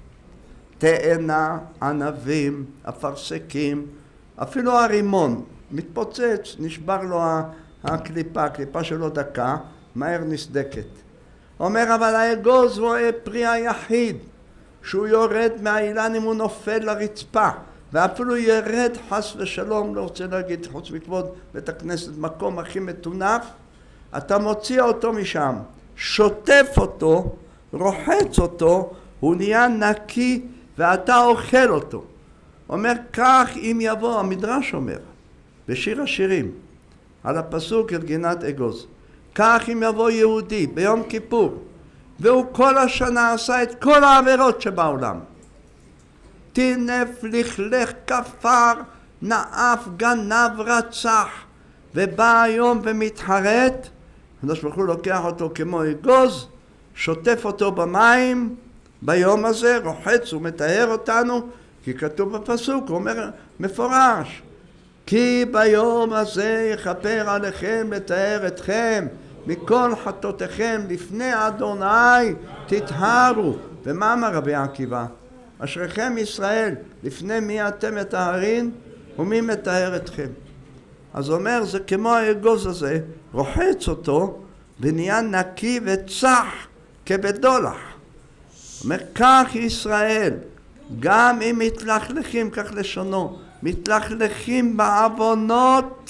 תאנה, ענבים, אפרסקים, אפילו הרימון, מתפוצץ, נשבר לו הקליפה, הקליפה שלו דקה, מהר נסדקת. אומר, אבל האגוז רואה פרי היחיד, שהוא יורד מהאילן אם הוא נופל לרצפה, ואפילו ירד חס ושלום, לא רוצה להגיד חוץ מכבוד בית הכנסת, מקום הכי מטונף, אתה מוציא אותו משם, שוטף אותו, רוחץ אותו, הוא נהיה נקי ואתה אוכל אותו. אומר, כך אם יבוא, המדרש אומר, בשיר השירים, על הפסוק אל גינת אגוז, כך אם יבוא יהודי ביום כיפור, והוא כל השנה עשה את כל העבירות שבעולם, טינף, לכלך, כפר, נאף, גנב, רצח, ובא היום ומתחרט, הקדוש ברוך הוא לוקח אותו כמו אגוז, שוטף אותו במים, ביום הזה רוחץ ומטהר אותנו, כי כתוב בפסוק, הוא אומר מפורש, כי ביום הזה יכפר עליכם לטהר אתכם מכל חטאותיכם לפני אדוני תטהרו. ומה אמר רבי עקיבא? אשריכם ישראל, לפני מי אתם מטהרין ומי מטהר אתכם? אז אומר, זה כמו האגוז הזה, רוחץ אותו ונהיה נקי וצח כבדולח. אומר, כך ישראל, גם אם מתלכלכים, כך לשונו, מתלכלכים בעוונות,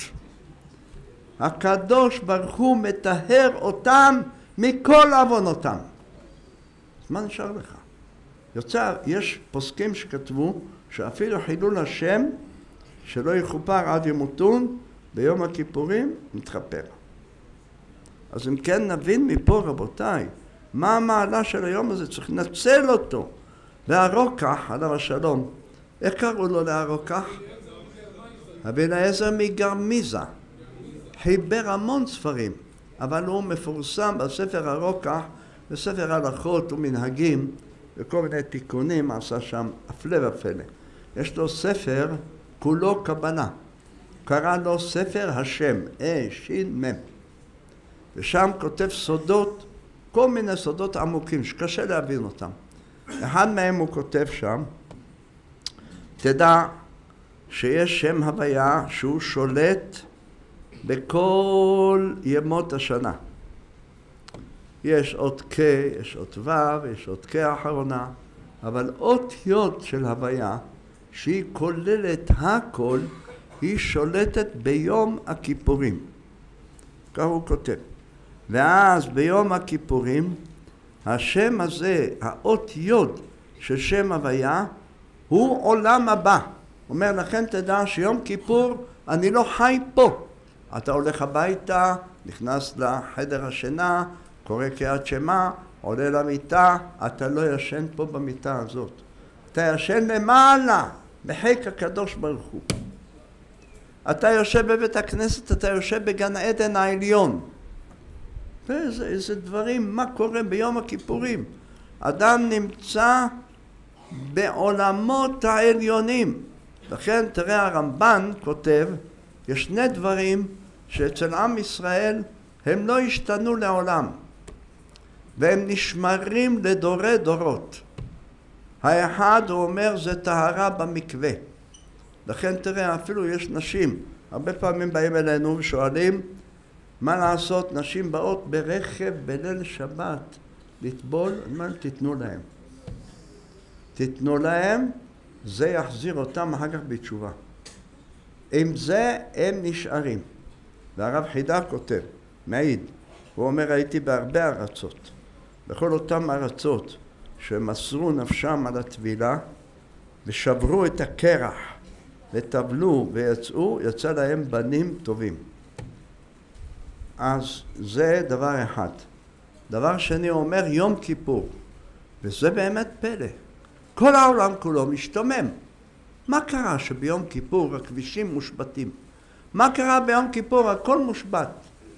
הקדוש ברוך הוא מטהר אותם מכל עוונותם. מה נשאר לך? יוצא, יש פוסקים שכתבו שאפילו חילול השם שלא יכופר עד ימותון, ביום הכיפורים מתחפר. אז אם כן נבין מפה רבותיי, מה המעלה של היום הזה? צריך לנצל אותו. והרוקח, עליו השלום, איך קראו לו להרוקח? רבי אליעזר מגרמיזה, חיבר המון ספרים, אבל הוא מפורסם בספר הרוקח, בספר הלכות ומנהגים, וכל מיני תיקונים עשה שם הפלא ופלא. יש לו ספר כולו קבלה, קרא לו ספר השם, אה, שין מם, ושם כותב סודות, כל מיני סודות עמוקים שקשה להבין אותם. אחד מהם הוא כותב שם, תדע שיש שם הוויה שהוא שולט בכל ימות השנה. יש אות K, יש אות ו', יש אות K האחרונה, אבל אות י' של הוויה, שהיא כוללת הכל, היא שולטת ביום הכיפורים. כך הוא כותב. ואז ביום הכיפורים, השם הזה, האות י' של שם הוויה, הוא עולם הבא. אומר לכן תדע שיום כיפור אני לא חי פה. אתה הולך הביתה, נכנס לחדר השינה, קורא קריאת שמע, עולה למיטה, אתה לא ישן פה במיטה הזאת. אתה ישן למעלה, בחיק הקדוש ברוך הוא. אתה יושב בבית הכנסת, אתה יושב בגן עדן העליון. ואיזה איזה דברים, מה קורה ביום הכיפורים? אדם נמצא בעולמות העליונים. לכן תראה הרמב"ן כותב, יש שני דברים שאצל עם ישראל הם לא השתנו לעולם. והם נשמרים לדורי דורות. האחד הוא אומר זה טהרה במקווה. לכן תראה אפילו יש נשים, הרבה פעמים באים אלינו ושואלים מה לעשות, נשים באות ברכב בליל שבת לטבול, מה תיתנו להם? תיתנו להם, זה יחזיר אותם אחר כך בתשובה. עם זה הם נשארים. והרב חידה כותב, מעיד, הוא אומר הייתי בהרבה ארצות, בכל אותם ארצות שמסרו נפשם על הטבילה ושברו את הקרח וטבלו ויצאו, יצא להם בנים טובים. אז זה דבר אחד. דבר שני אומר יום כיפור, וזה באמת פלא. כל העולם כולו משתומם. מה קרה שביום כיפור הכבישים מושבתים? מה קרה ביום כיפור? הכל מושבת.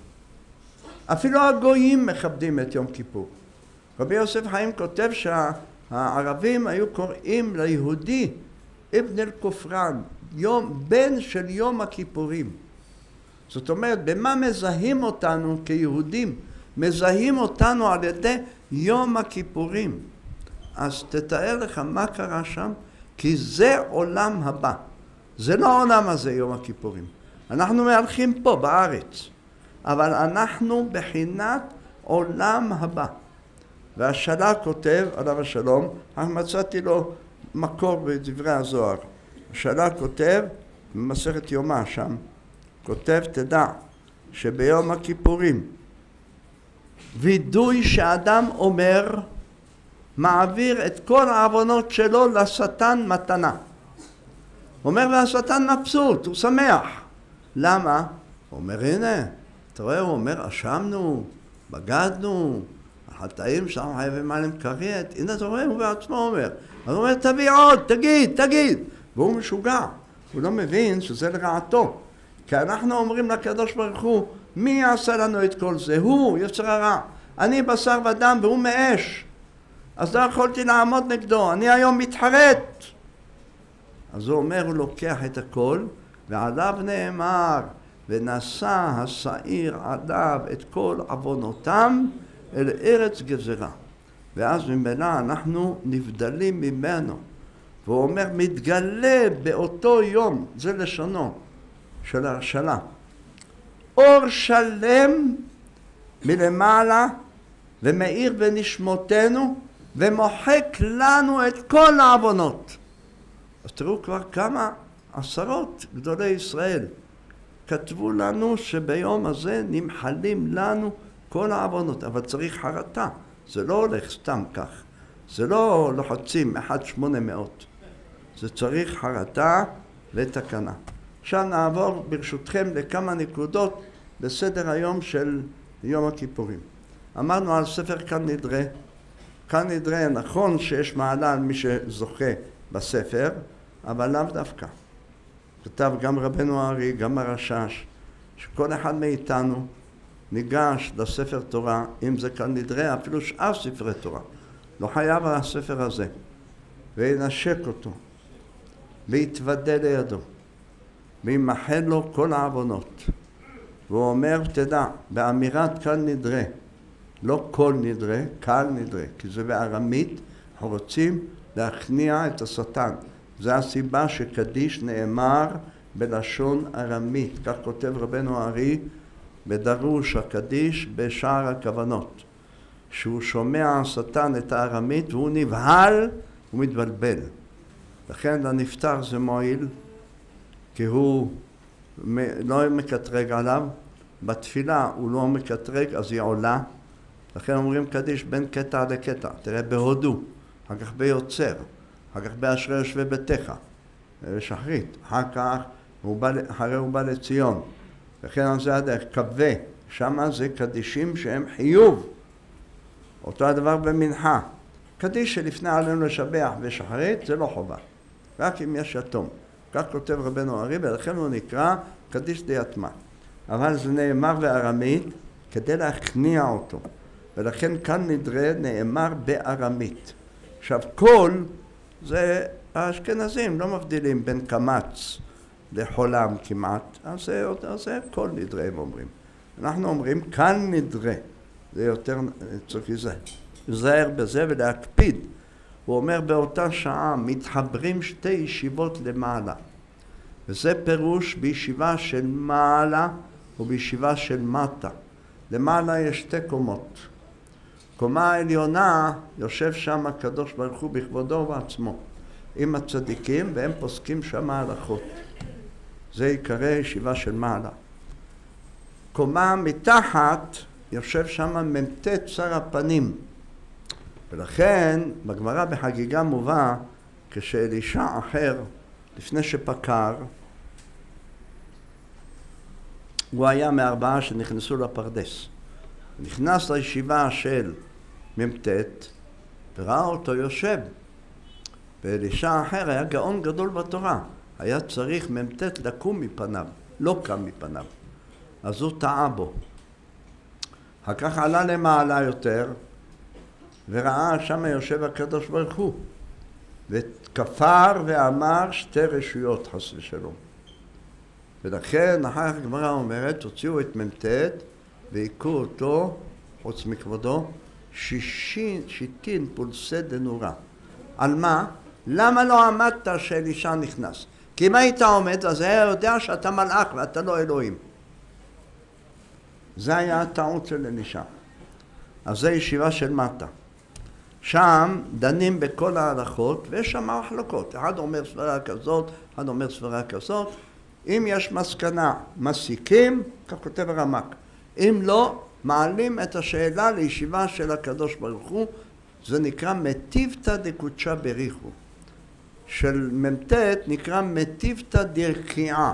אפילו הגויים מכבדים את יום כיפור. רבי יוסף חיים כותב שהערבים היו קוראים ליהודי אבן אל-כופרן, יום, בן של יום הכיפורים. זאת אומרת, במה מזהים אותנו כיהודים? מזהים אותנו על ידי יום הכיפורים. אז תתאר לך מה קרה שם, כי זה עולם הבא. זה לא העולם הזה, יום הכיפורים. אנחנו מהלכים פה בארץ, אבל אנחנו בחינת עולם הבא. והשאלה כותב, עליו השלום, אך מצאתי לו מקור בדברי הזוהר. השאלה כותב, במסכת יומא שם, כותב, תדע שביום הכיפורים, וידוי שאדם אומר, מעביר את כל העוונות שלו לשטן מתנה. אומר והשטן מבסוט, הוא שמח. למה? הוא אומר, הנה, אתה רואה, הוא אומר, אשמנו, בגדנו, החטאים שם חייבים עליהם כרת. הנה, אתה רואה, הוא בעצמו אומר. אז הוא אומר, תביא עוד, תגיד, תגיד. והוא משוגע, הוא לא מבין שזה לרעתו. כי אנחנו אומרים לקדוש ברוך הוא, מי יעשה לנו את כל זה? הוא, יצר הרע. אני בשר ודם והוא מאש. אז לא יכולתי לעמוד נגדו, אני היום מתחרט. אז הוא אומר, הוא לוקח את הכל, ועליו נאמר, ונשא השעיר עליו את כל עוונותם אל ארץ גזרה. ואז ממילא אנחנו נבדלים ממנו. והוא אומר, מתגלה באותו יום, זה לשונו של ההרשלה. אור שלם מלמעלה ומאיר בנשמותינו ומוחק לנו את כל העוונות. אז תראו כבר כמה עשרות גדולי ישראל כתבו לנו שביום הזה נמחלים לנו כל העוונות, אבל צריך חרטה, זה לא הולך סתם כך, זה לא לוחצים אחד שמונה מאות, זה צריך חרטה ותקנה. עכשיו נעבור ברשותכם לכמה נקודות בסדר היום של יום הכיפורים. אמרנו על ספר כאן נדרה, כאן נדרה נכון שיש מעלה על מי שזוכה בספר, אבל לאו דווקא. כתב גם רבנו הארי, גם הרשש, שכל אחד מאיתנו ניגש לספר תורה, אם זה כאן נדרה, אפילו שאר ספרי תורה, לא חייב על הספר הזה, וינשק אותו, ויתוודה לידו, וימחל לו כל העוונות. והוא אומר, תדע, באמירת כאן נדרה, לא כל נדרה, קל נדרה, כי זה בארמית, אנחנו רוצים להכניע את השטן. זה הסיבה שקדיש נאמר בלשון ארמית. כך כותב רבנו הארי בדרוש הקדיש בשער הכוונות. שהוא שומע השטן את הארמית והוא נבהל ומתבלבל. לכן לנפטר זה מועיל, כי הוא לא מקטרג עליו. בתפילה הוא לא מקטרג, אז היא עולה. לכן אומרים קדיש בין קטע לקטע. תראה בהודו, אחר כך ביוצר, אחר כך באשרי יושבי ביתך, בשחרית, אחר כך הוא בא, אחרי הוא בא לציון. לכן על זה הדרך, קווה, שמה זה קדישים שהם חיוב. אותו הדבר במנחה. קדיש שלפני עלינו לשבח ושחרית זה לא חובה. רק אם יש יתום. כך כותב רבנו הארי, ולכן הוא נקרא קדיש דיאטמה. אבל זה נאמר בארמית כדי להכניע אותו. ולכן כאן נדרה נאמר בארמית. עכשיו קול זה האשכנזים לא מבדילים בין קמץ לחולם כמעט. אז זה, זה קול נדרה הם אומרים. אנחנו אומרים כאן נדרה. זה יותר צריך להיזהר בזה ולהקפיד. הוא אומר באותה שעה מתחברים שתי ישיבות למעלה. וזה פירוש בישיבה של מעלה ובישיבה של מטה. למעלה יש שתי קומות. קומה העליונה יושב שם הקדוש ברוך הוא בכבודו ובעצמו עם הצדיקים והם פוסקים שם הלכות. זה עיקרי ישיבה של מעלה. קומה מתחת יושב שם ממתת שר הפנים. ולכן בגמרא בחגיגה מובא כשאלישע אחר לפני שפקר הוא היה מארבעה שנכנסו לפרדס. נכנס לישיבה של ממתת וראה אותו יושב. ואלישע אחר היה גאון גדול בתורה. היה צריך ממתת לקום מפניו, לא קם מפניו. אז הוא טעה בו. אחר כך עלה למעלה יותר וראה שם יושב הקדוש ברוך הוא. וכפר ואמר שתי רשויות חס ושלום. ולכן אחר כך הגמרא אומרת, הוציאו את ממתת והיכו אותו, חוץ מכבודו, שישין, שיטין פולסי דנורה. על מה? למה לא עמדת שאלישע נכנס? כי אם היית עומד, אז היה יודע שאתה מלאך ואתה לא אלוהים. זה היה הטעות של אלישע. אז זה ישיבה של מטה. שם דנים בכל ההלכות ויש שם מחלוקות. אחד אומר סברה כזאת, אחד אומר סברה כזאת. אם יש מסקנה מסיקים, כך כותב הרמק. אם לא, מעלים את השאלה לישיבה של הקדוש ברוך הוא. זה נקרא מטיבתא דקודשא בריחו. של ממתת נקרא מטיבתא דרקיעה.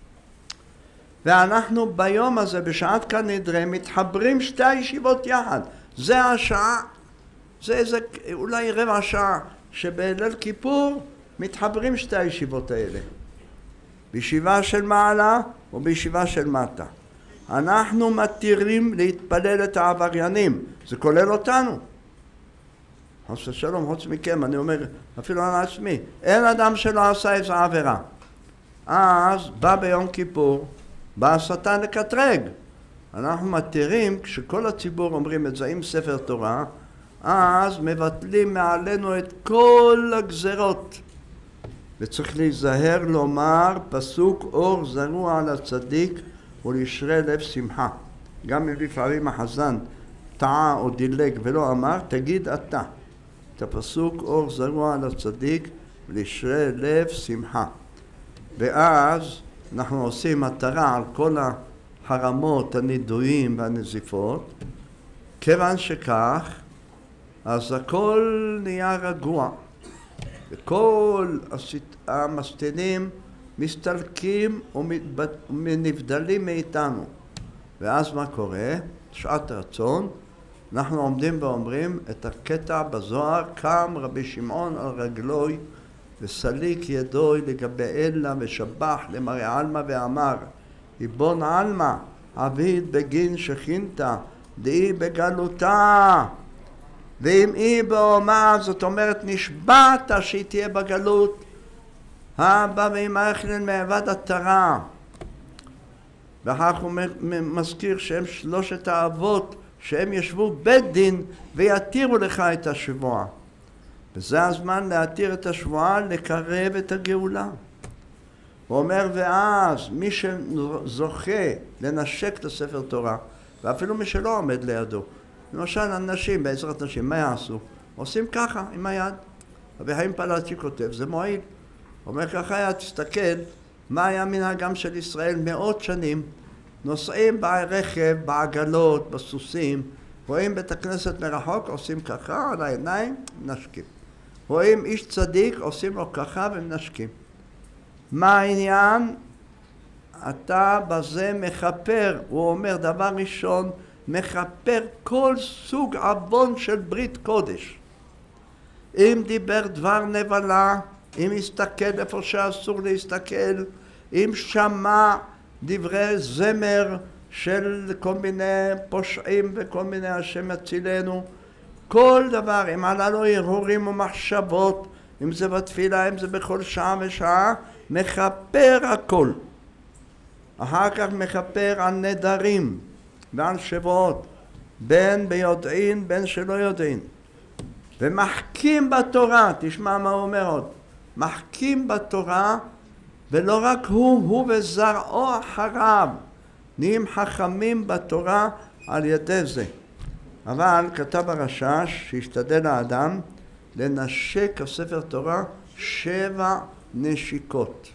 ואנחנו ביום הזה, בשעת כאן נדרה, מתחברים שתי הישיבות יחד. זה השעה, זה איזה, אולי רבע שעה, שבליל כיפור מתחברים שתי הישיבות האלה. בישיבה של מעלה ובישיבה של מטה. אנחנו מתירים להתפלל את העבריינים. זה כולל אותנו. חס ושלום, חוץ מכם, אני אומר, אפילו על עצמי. אין אדם שלא עשה איזו עבירה. אז בא ביום כיפור, בא השטן לקטרג. אנחנו מתירים, כשכל הציבור אומרים את זה עם ספר תורה, אז מבטלים מעלינו את כל הגזרות. וצריך להיזהר לומר פסוק אור זרוע על הצדיק ולישרי לב שמחה. גם אם לפעמים החזן טעה או דילג ולא אמר, תגיד אתה. את הפסוק אור זרוע על הצדיק ולישרי לב שמחה. ואז אנחנו עושים מטרה על כל החרמות, הנידויים והנזיפות. כיוון שכך, אז הכל נהיה רגוע. וכל המסתנים מסתלקים ונבדלים מאיתנו. ואז מה קורה? שעת רצון. אנחנו עומדים ואומרים את הקטע בזוהר, קם רבי שמעון על רגלוי וסליק ידוי לגבי אלה ושבח למראה עלמא ואמר, איבון עלמא, עביד בגין שכינתה, דאי בגלותה. ואם היא באומה, זאת אומרת נשבעת שהיא תהיה בגלות, הבא ואמך לן מעבד התרה. ואחר כך הוא מזכיר שהם שלושת האבות, שהם ישבו בית דין ויתירו לך את השבועה. וזה הזמן להתיר את השבועה, לקרב את הגאולה. הוא אומר, ואז מי שזוכה לנשק את הספר תורה, ואפילו מי שלא עומד לידו, למשל אנשים, בעזרת נשים, מה יעשו? עושים ככה עם היד. רבי חיים פלאצ'י כותב, זה מועיל. הוא אומר ככה היה, תסתכל, מה היה מנהגם של ישראל מאות שנים, נוסעים ברכב, בעגלות, בסוסים, רואים בית הכנסת מרחוק, עושים ככה על העיניים, מנשקים. רואים איש צדיק, עושים לו ככה ומנשקים. מה העניין? אתה בזה מחפר, הוא אומר דבר ראשון, מחפר כל סוג עוון של ברית קודש. אם דיבר דבר נבלה, אם הסתכל איפה שאסור להסתכל, אם שמע דברי זמר של כל מיני פושעים וכל מיני השם הצילנו, כל דבר, אם עלה לו הרהורים ומחשבות, אם זה בתפילה, אם זה בכל שעה ושעה, מחפר הכל. אחר כך מחפר על נדרים ועל שבועות, בין ביודעין בין שלא יודעין, ומחכים בתורה. תשמע מה הוא אומר עוד, מחכים בתורה, ולא רק הוא, הוא וזרעו אחריו נהיים חכמים בתורה על ידי זה. אבל כתב הרש"ש שהשתדל האדם לנשק הספר תורה שבע נשיקות,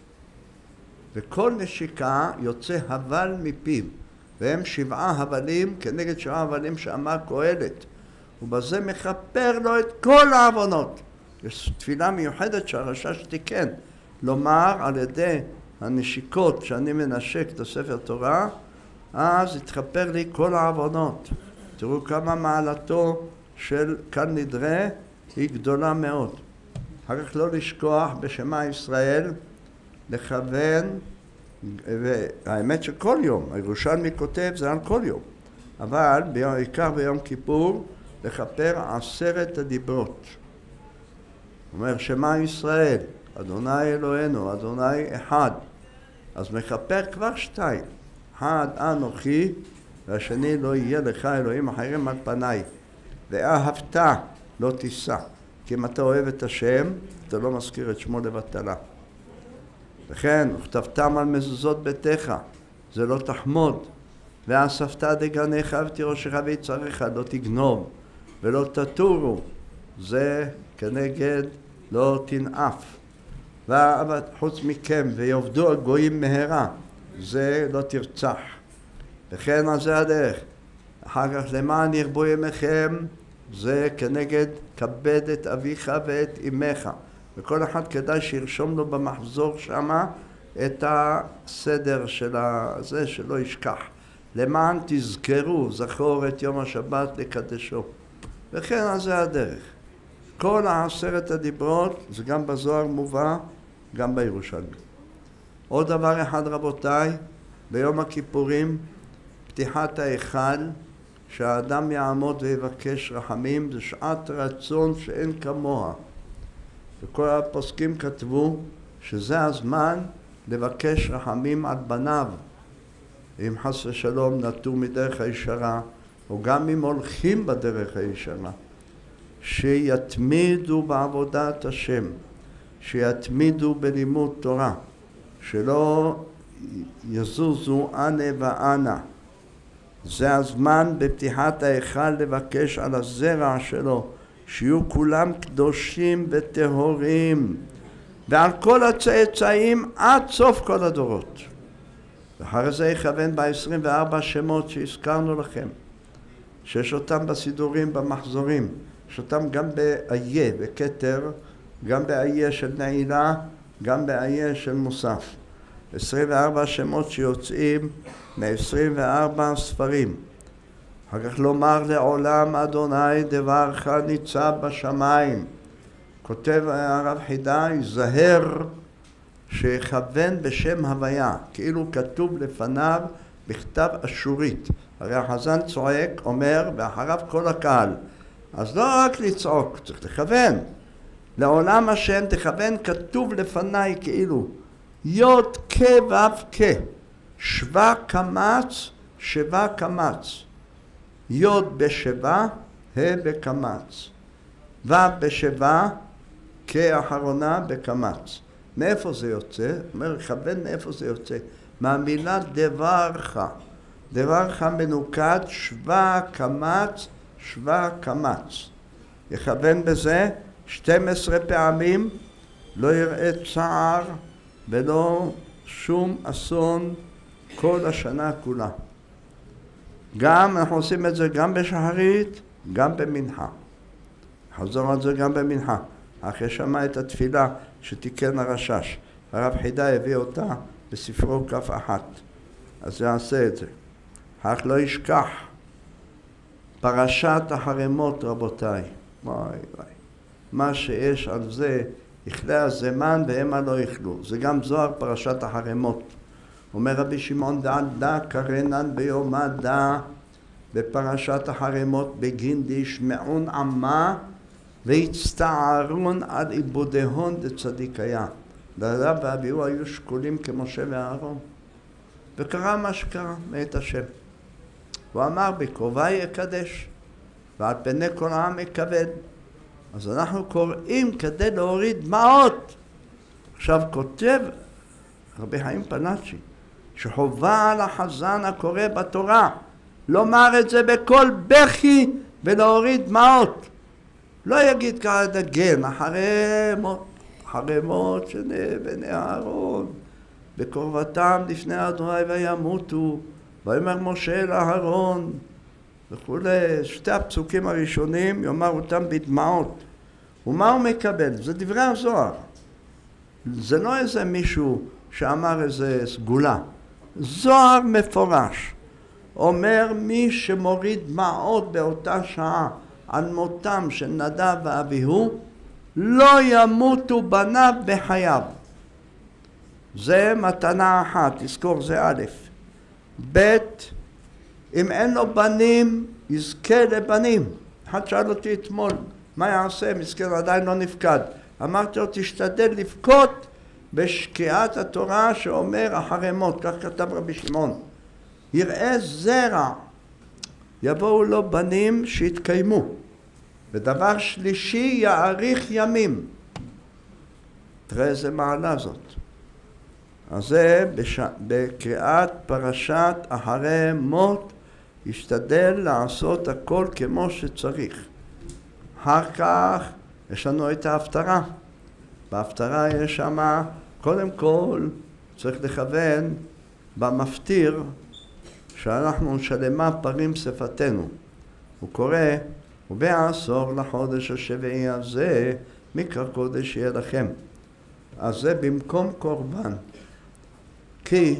וכל נשיקה יוצא הבל מפיו, והם שבעה הבלים כנגד שבעה הבלים שאמר קהלת, ובזה מחפר לו את כל העוונות. יש תפילה מיוחדת שהרש"ש תיקן, לומר על ידי הנשיקות שאני מנשק את הספר תורה, אז יתחפר לי כל העוונות. תראו כמה מעלתו של כאן נדרה היא גדולה מאוד. אחר כך לא לשכוח בשמע ישראל לכוון, והאמת שכל יום, הירושלמי כותב זה על כל יום, אבל בעיקר ביום כיפור לכפר עשרת הדיברות. הוא אומר שמע ישראל, אדוני אלוהינו, אדוני אחד, אז מכפר כבר שתיים, אחד אנוכי והשני לא יהיה לך אלוהים אחרים על פניי, ואהבת לא תישא, כי אם אתה אוהב את השם אתה לא מזכיר את שמו לבטלה. וכן וכתבתם על מזוזות ביתך, זה לא תחמוד, ואספת דגניך ותירושך ויצריך, לא תגנוב ולא תטורו, זה כנגד לא תנאף. וחוץ מכם ויעבדו הגויים מהרה, זה לא תרצח. וכן על זה הדרך. אחר כך למען ירבו ימיכם, זה כנגד כבד את אביך ואת אמך. וכל אחד כדאי שירשום לו במחזור שמה את הסדר של זה, שלא ישכח. למען תזכרו, זכור את יום השבת לקדשו. וכן על זה הדרך. כל העשרת הדיברות, זה גם בזוהר מובא, גם בירושלמי. עוד דבר אחד רבותיי, ביום הכיפורים, פתיחת ההיכל, שהאדם יעמוד ויבקש רחמים, זה שעת רצון שאין כמוה. וכל הפוסקים כתבו שזה הזמן לבקש רחמים על בניו, אם חס ושלום נטו מדרך הישרה, או גם אם הולכים בדרך הישרה, שיתמידו בעבודת השם, שיתמידו בלימוד תורה, שלא יזוזו אנה ואנה. זה הזמן בפתיחת ההיכל לבקש על הזרע שלו, שיהיו כולם קדושים וטהורים, ועל כל הצאצאים עד סוף כל הדורות. ואחרי זה יכוון ב-עשרים וארבע שמות שהזכרנו לכם, שיש אותם בסידורים, במחזורים, יש אותם גם באיה, בכתר, גם באיה של נעילה, גם באיה של מוסף. עשרים וארבע שמות שיוצאים מ-עשרים וארבע ספרים. אחר כך לומר לעולם אדוני דברך ניצב בשמיים. כותב הרב חידה, יזהר שיכוון בשם הוויה, כאילו כתוב לפניו בכתב אשורית. הרי החזן צועק, אומר, ואחריו כל הקהל. אז לא רק לצעוק, צריך לכוון. לעולם השם תכוון, כתוב לפניי כאילו יוד כ' ו' כ', שווה קמץ, שווה קמץ. יוד בשווה, ה' בקמץ. ו בשבע כאחרונה בקמץ. מאיפה זה יוצא? אומר, לכוון מאיפה זה יוצא. מהמילה דברך. דברך מנוקד שווה קמץ, שווה קמץ. יכוון בזה שתים עשרה פעמים, לא יראה צער ולא שום אסון כל השנה כולה. גם אנחנו עושים את זה גם בשחרית, גם במנחה. חזור על זה גם במנחה. אחרי שמע את התפילה שתיקן הרשש. הרב חידה הביא אותה בספרו כף אחת. אז יעשה את זה. אך לא ישכח פרשת החרמות, רבותיי. וואי וואי. מה שיש על זה, יכלה הזמן והמה לא יכלו. זה גם זוהר פרשת החרמות. אומר רבי שמעון דעדה קרנן ביומא דא בפרשת החרמות בגין דשמעון עמה והצטערון על עיבודהון דצדיקיה. דרב ואביהו היו שקולים כמשה ואהרון. וקרה מה שקרה מאת השם. הוא אמר בקרובי יקדש ועל פני כל העם יכבד. אז אנחנו קוראים כדי להוריד דמעות. עכשיו כותב רבי חיים פנאצ'י שחובה על החזן הקורא בתורה לומר את זה בכל בכי ולהוריד דמעות. לא יגיד ככה דגן אחרי מות, אחרי מות של בני אהרון בקרבתם לפני אדוני וימותו ויאמר משה לאהרון וכולי. שתי הפסוקים הראשונים יאמר אותם בדמעות. ומה הוא מקבל? זה דברי הזוהר. זה לא איזה מישהו שאמר איזה סגולה. זוהר מפורש. אומר מי שמוריד דמעות באותה שעה על מותם של נדב ואביהו לא ימותו בניו בחייו. זה מתנה אחת, תזכור, זה א'. ב', אם אין לו בנים יזכה לבנים. אחד שאל אותי אתמול מה יעשה, מסכן עדיין לא נפקד. אמרתי לו תשתדל לבכות בשקיעת התורה שאומר החרמות, כך כתב רבי שמעון. יראה זרע, יבואו לו בנים שיתקיימו. ודבר שלישי יאריך ימים. תראה איזה מעלה זאת. אז זה בש... בקריאת פרשת אחרי מות ישתדל לעשות הכל כמו שצריך. אחר כך יש לנו את ההפטרה. בהפטרה יש שמה קודם כל צריך לכוון במפטיר שאנחנו שלמה פרים שפתנו. הוא קורא ובעשור לחודש השביעי הזה מקרא קודש יהיה לכם. אז זה במקום קורבן. כי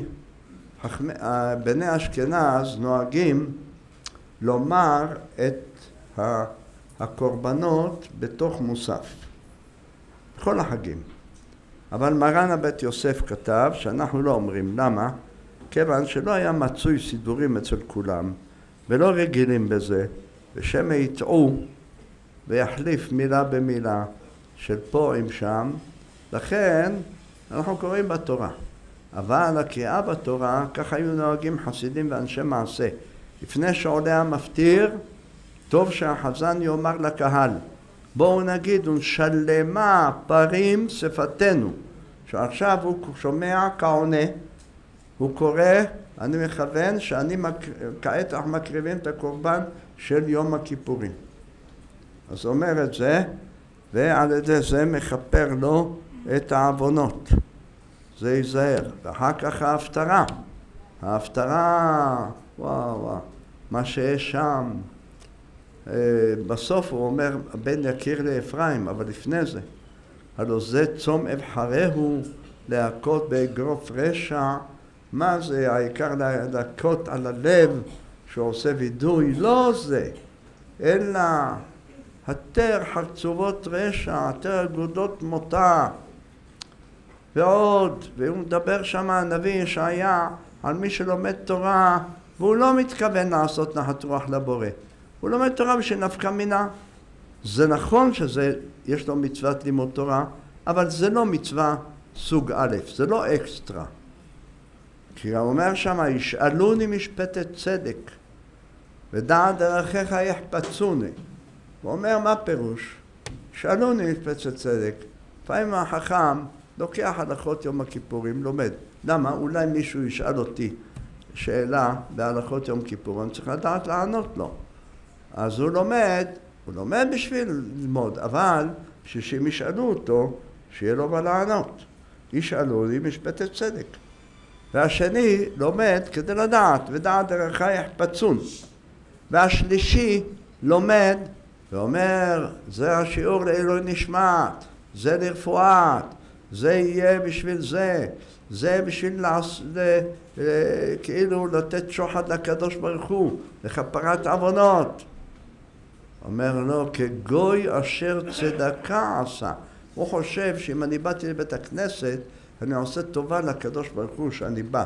בני אשכנז נוהגים לומר את הקורבנות בתוך מוסף. כל החגים. אבל מרן הבית יוסף כתב שאנחנו לא אומרים. למה? כיוון שלא היה מצוי סידורים אצל כולם ולא רגילים בזה. ושמא יטעו ויחליף מילה במילה של פה עם שם. לכן אנחנו קוראים בתורה. אבל הקריאה בתורה, כך היו נוהגים חסידים ואנשי מעשה. לפני שעולה המפטיר, טוב שהחזן יאמר לקהל, בואו נגיד, ונשלמה פרים שפתנו. שעכשיו הוא שומע כעונה, הוא קורא, אני מכוון שאני מק... כעת אנחנו מקריבים את הקורבן של יום הכיפורים. אז אומר את זה, ועל ידי זה מכפר לו את העוונות. זה ייזהר. ואחר כך ההפטרה. ההפטרה, וואו וואו, מה שיש שם. בסוף הוא אומר, הבן יכיר לאפרים, אבל לפני זה. הלא זה צום אבחרהו להכות באגרוף רשע. מה זה? העיקר להכות על הלב שעושה וידוי. לא זה, אלא התר חרצובות רשע, התר אגודות מותה. ועוד, והוא מדבר שם הנביא ישעיה על מי שלומד תורה והוא לא מתכוון לעשות נחת רוח לבורא. הוא לומד תורה בשביל נפקא מינה. זה נכון שיש לו מצוות לימוד תורה, אבל זה לא מצווה סוג א', זה לא אקסטרה. כי הוא אומר שם, ישאלוני משפטת צדק, ודע דרכיך יחפצוני. הוא אומר, מה פירוש? שאלוני משפטת צדק. לפעמים החכם לוקח הלכות יום הכיפורים, לומד. למה? אולי מישהו ישאל אותי שאלה בהלכות יום כיפור, אני צריך לדעת לענות לו. אז הוא לומד, הוא לומד בשביל ללמוד, אבל בשביל שהם ישאלו אותו, שיהיה לו מה לענות. ישאלו לי משפטת צדק. והשני לומד כדי לדעת, ודעת דרכי יחפצון. והשלישי לומד ואומר, זה השיעור לעילוי נשמת, זה לרפואת, זה יהיה בשביל זה, זה בשביל לעש... ל... כאילו לתת שוחד לקדוש ברוך הוא, לכפרת עוונות. אומר לו, כגוי אשר צדקה עשה. הוא חושב שאם אני באתי לבית הכנסת, אני עושה טובה לקדוש ברוך הוא שאני בא.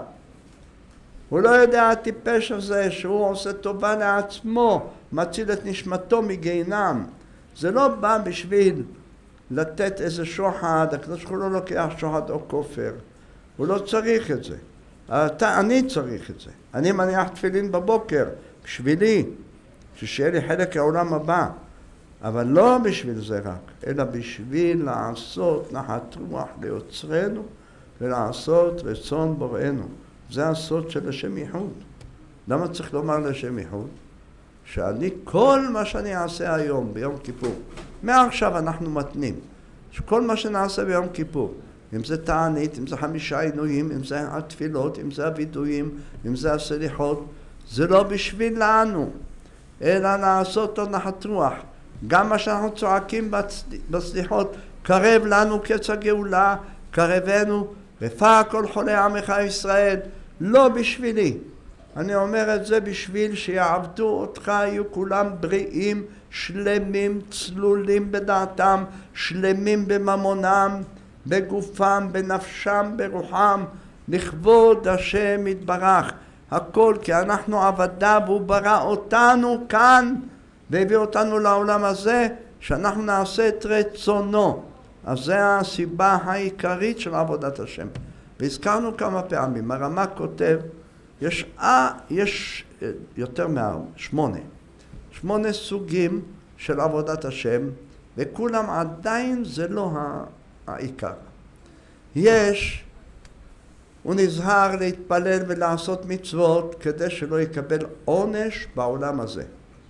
הוא לא יודע הטיפש הזה שהוא עושה טובה לעצמו, מציל את נשמתו מגיהנם. זה לא בא בשביל לתת איזה שוחד, הקדוש ברוך הוא לא לוקח שוחד או כופר. הוא לא צריך את זה. אתה, אני צריך את זה. אני מניח תפילין בבוקר, בשבילי, שיהיה לי חלק העולם הבא. אבל לא בשביל זה רק, אלא בשביל לעשות נחת רוח ליוצרנו, ולעשות רצון בוראנו. זה הסוד של השם ייחוד. למה צריך לומר לשם ייחוד? שאני, כל מה שאני אעשה היום, ביום כיפור, מעכשיו אנחנו מתנים, שכל מה שנעשה ביום כיפור, אם זה תענית, אם זה חמישה עינויים, אם זה התפילות, אם זה הווידויים, אם זה הסליחות, זה לא בשביל לנו, אלא לעשות עוד נחת רוח. גם מה שאנחנו צועקים בסליחות, קרב לנו קץ הגאולה, קרבנו, רפא כל חולי עמך ישראל, לא בשבילי. אני אומר את זה בשביל שיעבדו אותך, יהיו כולם בריאים, שלמים, צלולים בדעתם, שלמים בממונם, בגופם, בנפשם, ברוחם, לכבוד השם יתברך. הכל כי אנחנו עבדיו, והוא ברא אותנו כאן, והביא אותנו לעולם הזה, שאנחנו נעשה את רצונו. אז זו הסיבה העיקרית של עבודת השם. והזכרנו כמה פעמים, הרמ"א כותב, יש, אה, יש יותר מהשמונה, שמונה סוגים של עבודת השם, וכולם עדיין זה לא העיקר. יש, הוא נזהר להתפלל ולעשות מצוות כדי שלא יקבל עונש בעולם הזה.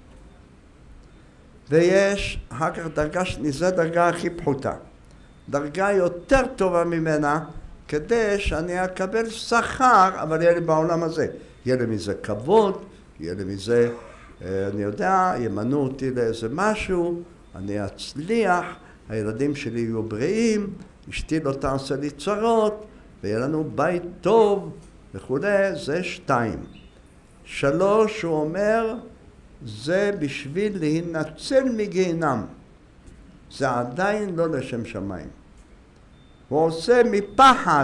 ויש אחר כך דרגה, זו דרגה הכי פחותה. דרגה יותר טובה ממנה, כדי שאני אקבל שכר, אבל יהיה לי בעולם הזה. יהיה לי מזה כבוד, יהיה לי מזה, אני יודע, ימנו אותי לאיזה משהו, אני אצליח, הילדים שלי יהיו בריאים, אשתי לא תעשה לי צרות, ויהיה לנו בית טוב וכו'. זה שתיים. שלוש, הוא אומר, זה בשביל להינצל מגיהנם. זה עדיין לא לשם שמיים. הוא עושה מפחד.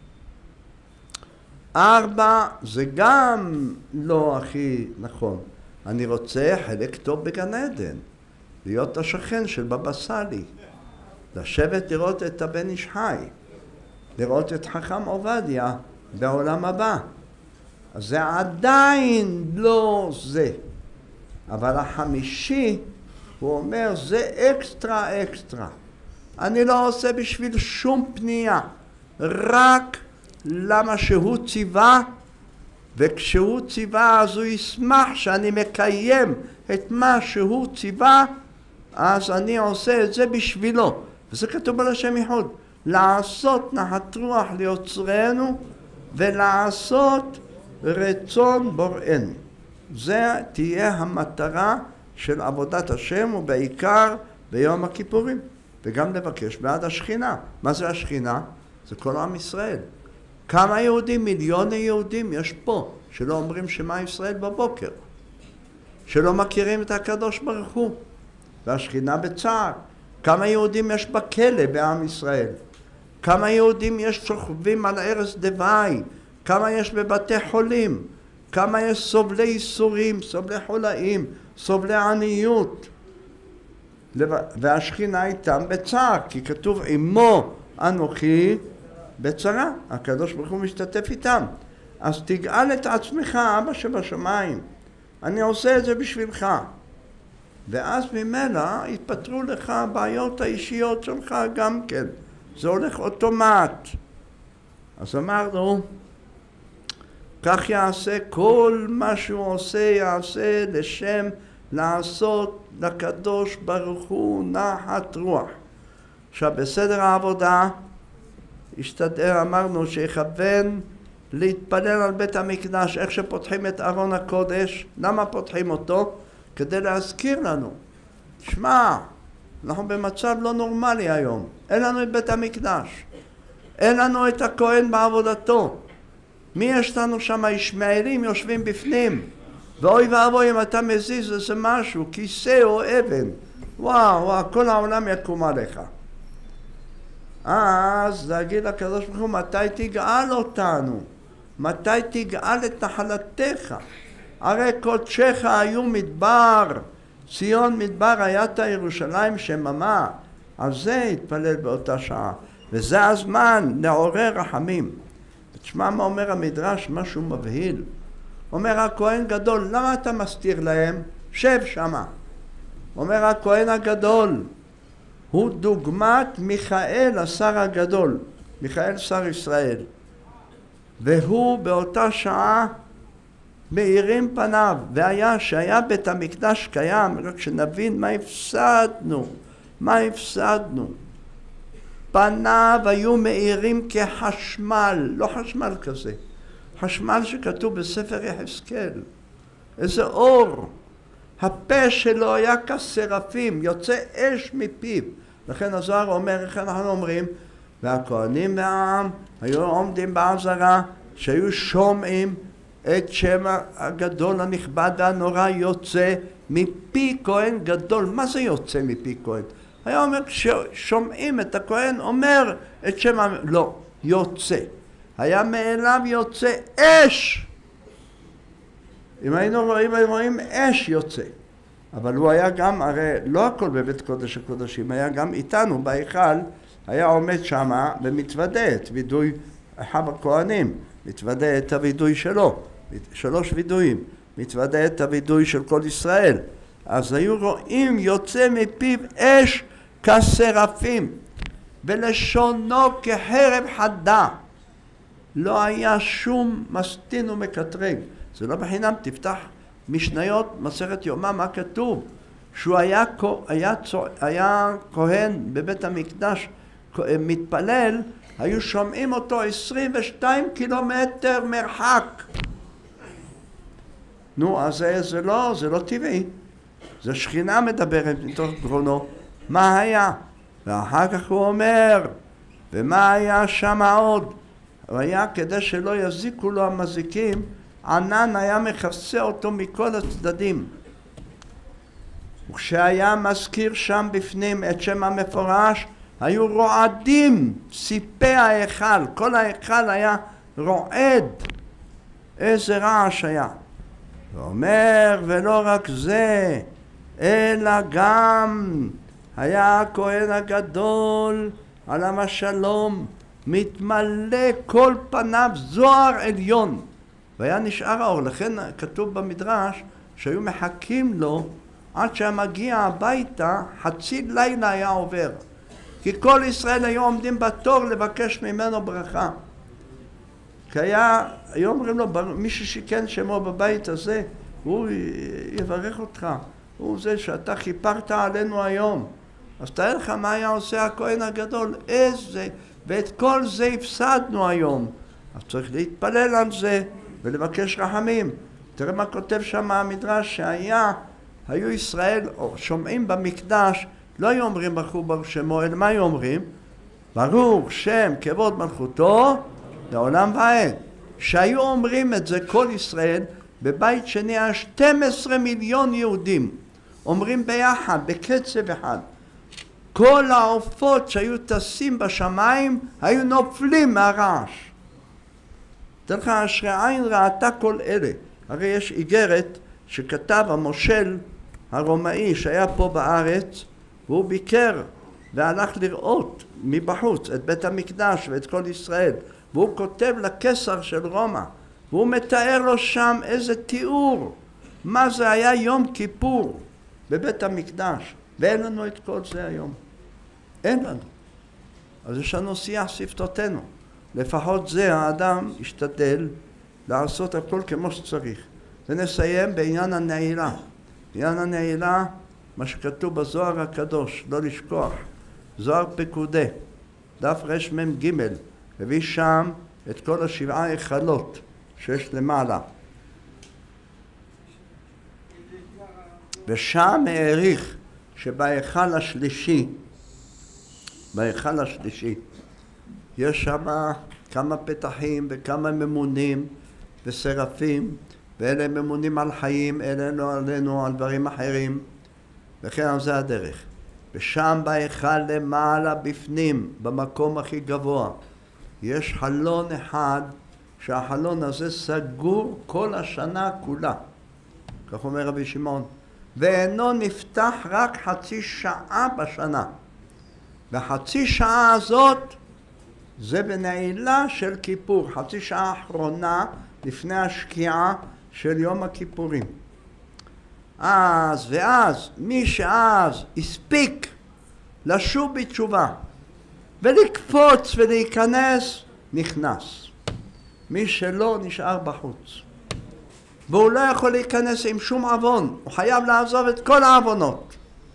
ארבע, זה גם לא הכי נכון. אני רוצה חלק טוב בגן עדן. להיות השכן של בבא סאלי. לשבת לראות את הבן איש חי. לראות את חכם עובדיה בעולם הבא. אז זה עדיין לא זה. אבל החמישי, הוא אומר, זה אקסטרה אקסטרה. אני לא עושה בשביל שום פנייה, רק למה שהוא ציווה, וכשהוא ציווה אז הוא ישמח שאני מקיים את מה שהוא ציווה, אז אני עושה את זה בשבילו. וזה כתוב על השם ייחוד, לעשות נחת רוח ליוצרנו, ולעשות רצון בוראנו. זה תהיה המטרה של עבודת השם, ובעיקר ביום הכיפורים. וגם לבקש בעד השכינה. מה זה השכינה? זה כל עם ישראל. כמה יהודים, מיליוני יהודים יש פה, שלא אומרים שמה ישראל בבוקר. שלא מכירים את הקדוש ברוך הוא. והשכינה בצער. כמה יהודים יש בכלא בעם ישראל. כמה יהודים יש שוכבים על ערש דווי. כמה יש בבתי חולים. כמה יש סובלי ייסורים, סובלי חולאים, סובלי עניות. והשכינה איתם בצער, כי כתוב עמו אנוכי בצרה. הקדוש ברוך הוא משתתף איתם. אז תגאל את עצמך, אבא שבשמיים. אני עושה את זה בשבילך. ואז ממילא יתפתרו לך הבעיות האישיות שלך גם כן. זה הולך אוטומט. אז אמרנו, כך יעשה כל מה שהוא עושה, יעשה לשם לעשות לקדוש ברוך הוא נחת רוח. עכשיו בסדר העבודה, השתדל, אמרנו שיכוון להתפלל על בית המקדש, איך שפותחים את ארון הקודש. למה פותחים אותו? כדי להזכיר לנו. שמע, אנחנו במצב לא נורמלי היום. אין לנו את בית המקדש. אין לנו את הכהן בעבודתו. מי יש לנו שם? ישמעאלים יושבים בפנים. ואוי ואבוי אם אתה מזיז איזה משהו, כיסא או אבן. וואו, וואו, כל העולם יקום עליך. אז להגיד לקדוש ברוך הוא, מתי תגאל אותנו? מתי תגאל את נחלתך? הרי קודשך היו מדבר, ציון מדבר הייתה ירושלים שממה. על זה התפלל באותה שעה. וזה הזמן לעורר רחמים. תשמע מה אומר המדרש, משהו מבהיל. אומר הכהן גדול, למה אתה מסתיר להם? שב שמה. אומר הכהן הגדול, הוא דוגמת מיכאל השר הגדול, מיכאל שר ישראל. והוא באותה שעה מאירים פניו, והיה שהיה בית המקדש קיים, רק שנבין מה הפסדנו, מה הפסדנו. פניו היו מאירים כחשמל, לא חשמל כזה, חשמל שכתוב בספר יחזקאל, איזה אור. הפה שלו היה כשרפים, יוצא אש מפיו. לכן הזוהר אומר, איך אנחנו אומרים, והכהנים והעם היו עומדים בעזרה, שהיו שומעים את שם הגדול הנכבד והנורא יוצא מפי כהן גדול. מה זה יוצא מפי כהן? היה אומר, שומעים את הכהן אומר את שם, לא, יוצא. היה מאליו יוצא אש. אם היינו רואים, היינו רואים אש יוצא. אבל הוא היה גם, הרי לא הכל בבית קודש הקודשים, היה גם איתנו בהיכל, היה עומד שמה ומתוודה את וידוי אחד הכהנים, מתוודה את הוידוי שלו, שלוש וידויים, מתוודה את הוידוי של כל ישראל. אז היו רואים יוצא מפיו אש כשרפים, ולשונו כחרב חדה. לא היה שום מסטין ומקטרג. זה לא בחינם, תפתח משניות מסכת יומא, מה כתוב? שהוא היה, היה, היה כהן בבית המקדש מתפלל, היו שומעים אותו עשרים ושתיים קילומטר מרחק. נו, אז זה, זה לא, זה לא טבעי. זה שכינה מדברת מתוך גרונו. מה היה? ואחר כך הוא אומר, ומה היה שם עוד? היה כדי שלא יזיקו לו המזיקים, ענן היה מכסה אותו מכל הצדדים. וכשהיה מזכיר שם בפנים את שם המפורש, היו רועדים ציפי ההיכל, כל ההיכל היה רועד. איזה רעש היה. ואומר, ולא רק זה, אלא גם היה הכהן הגדול עליו השלום, מתמלא כל פניו זוהר עליון. והיה נשאר האור, לכן כתוב במדרש שהיו מחכים לו עד שהמגיע הביתה, חצי לילה היה עובר. כי כל ישראל היו עומדים בתור לבקש ממנו ברכה. כי היה, היו אומרים לו, מי ששיכן שמו בבית הזה, הוא יברך אותך. הוא זה שאתה כיפרת עלינו היום. אז תאר לך מה היה עושה הכהן הגדול, איזה, ואת כל זה הפסדנו היום. אז צריך להתפלל על זה ולבקש רחמים. תראה מה כותב שם המדרש, שהיה, היו ישראל שומעים במקדש, לא היו אומרים ברוך הוא ברוך שמו, אלא מה היו אומרים? ברוך שם כבוד מלכותו לעולם ועד. שהיו אומרים את זה כל ישראל, בבית שני היה שנים עשר מיליון יהודים, אומרים ביחד, בקצב אחד. כל העופות שהיו טסים בשמיים היו נופלים מהרעש. תלך אשרי עין ראתה כל אלה. הרי יש איגרת שכתב המושל הרומאי שהיה פה בארץ, והוא ביקר והלך לראות מבחוץ את בית המקדש ואת כל ישראל, והוא כותב לקיסר של רומא, והוא מתאר לו שם איזה תיאור, מה זה היה יום כיפור, בבית המקדש, ואין לנו את כל זה היום. אין לנו. אז יש לנו שיח שפתותינו. לפחות זה האדם ישתדל לעשות הכל כמו שצריך. ונסיים בעניין הנעילה. בעניין הנעילה, מה שכתוב בזוהר הקדוש, לא לשכוח, זוהר פקודי, דף רמ"ג, הביא שם את כל השבעה היכלות שיש למעלה. ושם העריך שבהיכל השלישי, בהיכל השלישי, יש שם כמה פתחים וכמה ממונים ושרפים, ואלה ממונים על חיים, אלה לא עלינו על דברים אחרים, וכן על זה הדרך. ושם בהיכל למעלה בפנים, במקום הכי גבוה, יש חלון אחד, שהחלון הזה סגור כל השנה כולה, כך אומר רבי שמעון, ואינו נפתח רק חצי שעה בשנה. והחצי שעה הזאת זה בנעילה של כיפור, חצי שעה אחרונה לפני השקיעה של יום הכיפורים. אז ואז מי שאז הספיק לשוב בתשובה ולקפוץ ולהיכנס, נכנס. מי שלא נשאר בחוץ. והוא לא יכול להיכנס עם שום עוון, הוא חייב לעזוב את כל העוונות.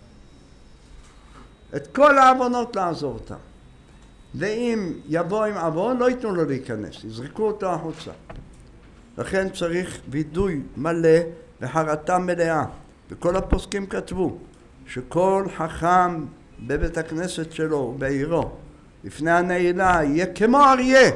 את כל העוונות לעזוב אותם. ואם יבוא עם עוון, לא ייתנו לו להיכנס, יזרקו אותו החוצה. לכן צריך וידוי מלא וחרטה מלאה. וכל הפוסקים כתבו שכל חכם בבית הכנסת שלו, בעירו, לפני הנעילה, יהיה כמו אריה.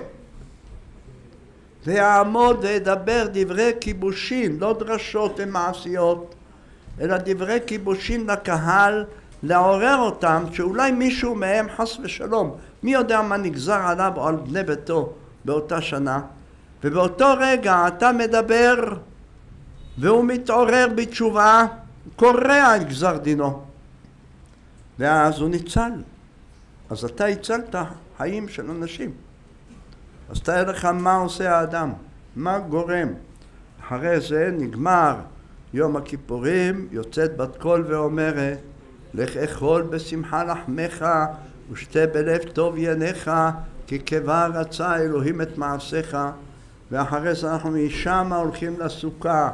ויעמוד וידבר דברי כיבושין, לא דרשות ומעשיות, אלא דברי כיבושין לקהל, לעורר אותם, שאולי מישהו מהם חס ושלום, מי יודע מה נגזר עליו או על בני ביתו באותה שנה, ובאותו רגע אתה מדבר והוא מתעורר בתשובה, קורע את גזר דינו, ואז הוא ניצל. אז אתה הצלת חיים של אנשים. אז תאר לך מה עושה האדם, מה גורם. אחרי זה נגמר יום הכיפורים, יוצאת בת קול ואומרת, לך אכול בשמחה לחמך ושתה בלב טוב יניך, כי כבר רצה אלוהים את מעשיך. ואחרי זה אנחנו משם הולכים לסוכה.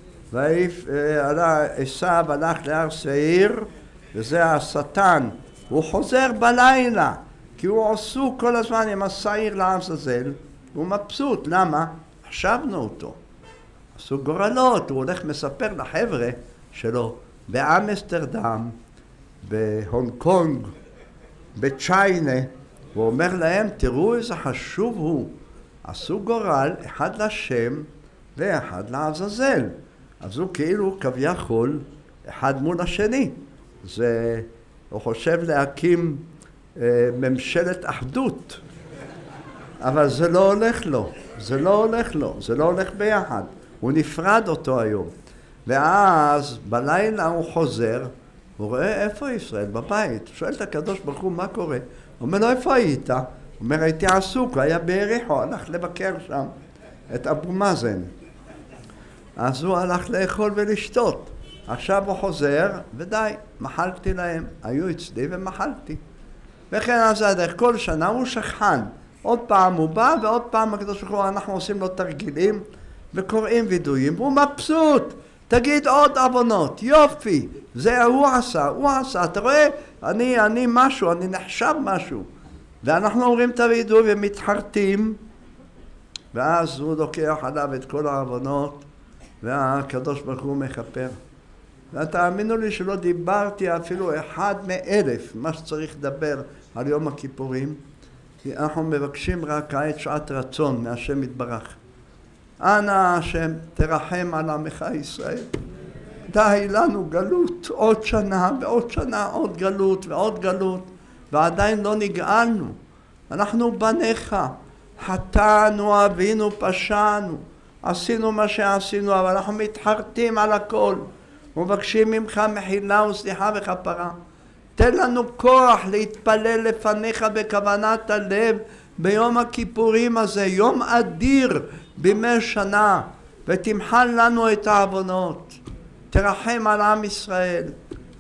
ועשיו הלך להר שעיר, וזה השטן, הוא חוזר בלילה, כי הוא עסוק כל הזמן עם השעיר לעזאזל, הוא מבסוט. למה? חשבנו אותו. עשו גורלות, הוא הולך מספר לחבר'ה שלו באמסטרדם, בהונג קונג, בצ'יינה, הוא אומר להם, תראו איזה חשוב הוא, עשו גורל אחד לשם ואחד לעזאזל. אז הוא כאילו כביכול אחד מול השני. זה, הוא חושב להקים אה, ממשלת אחדות, אבל זה לא הולך לו, זה לא הולך לו, זה לא הולך ביחד. הוא נפרד אותו היום. ואז בלילה הוא חוזר, הוא רואה איפה ישראל? בבית. הוא שואל את הקדוש ברוך הוא מה קורה? הוא אומר לו איפה היית? הוא אומר הייתי עסוק, היה ביריחו, הלך לבקר שם את אבו מאזן. אז הוא הלך לאכול ולשתות. עכשיו הוא חוזר ודי, מחלתי להם, היו אצלי ומחלתי. וכן אז הדרך, כל שנה הוא שכחן. עוד פעם הוא בא ועוד פעם הקדוש ברוך הוא, אנחנו עושים לו תרגילים וקוראים וידויים, והוא מבסוט. תגיד עוד עוונות, יופי, זה הוא עשה, הוא עשה, אתה רואה, אני, אני משהו, אני נחשב משהו. ואנחנו אומרים את הוידוי ומתחרטים, ואז הוא לוקח עליו את כל העוונות, והקדוש ברוך הוא מכפר. ותאמינו לי שלא דיברתי אפילו אחד מאלף, מה שצריך לדבר על יום הכיפורים, כי אנחנו מבקשים רק כעת שעת רצון מהשם יתברך. אנא השם תרחם על עמך ישראל. די לנו גלות, עוד שנה ועוד שנה, עוד גלות ועוד גלות, ועדיין לא נגאלנו. אנחנו בניך, חטאנו, אבינו, פשענו, עשינו מה שעשינו, אבל אנחנו מתחרטים על הכל. מבקשים ממך מחילה וסליחה וכפרה. תן לנו כוח להתפלל לפניך בכוונת הלב ביום הכיפורים הזה, יום אדיר בימי שנה, ותמחל לנו את העוונות. תרחם על עם ישראל,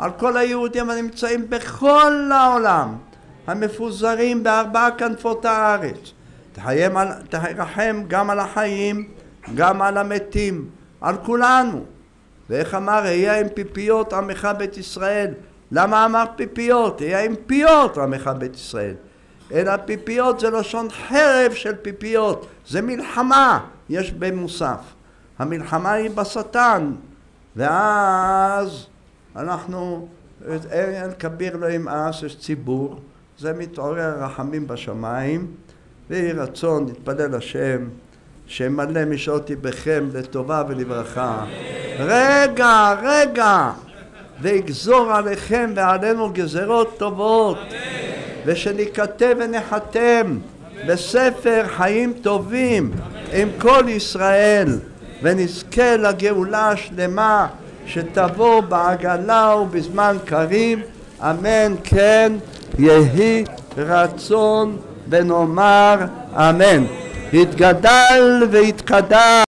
על כל היהודים הנמצאים בכל העולם, המפוזרים בארבע כנפות הארץ. תרחם גם על החיים, גם על המתים, על כולנו. ואיך אמר, היה עם פיפיות עמך בית ישראל. למה אמר פיפיות? היה עם פיות עמך בית ישראל. אלא פיפיות זה לשון חרב של פיפיות, זה מלחמה, יש במוסף. המלחמה היא בשטן, ואז אנחנו, אין כביר לא ימאס, יש ציבור, זה מתעורר רחמים בשמיים, ויהי רצון, נתפלל השם, שמלא משעותי בכם לטובה ולברכה. רגע, רגע, ויגזור עליכם ועלינו גזרות טובות, ושניכתב ונחתם בספר חיים טובים עם כל ישראל, ונזכה לגאולה השלמה שתבוא בעגלה ובזמן קריב. אמן כן יהי רצון ונאמר אמן. יתגדל ויתקדש.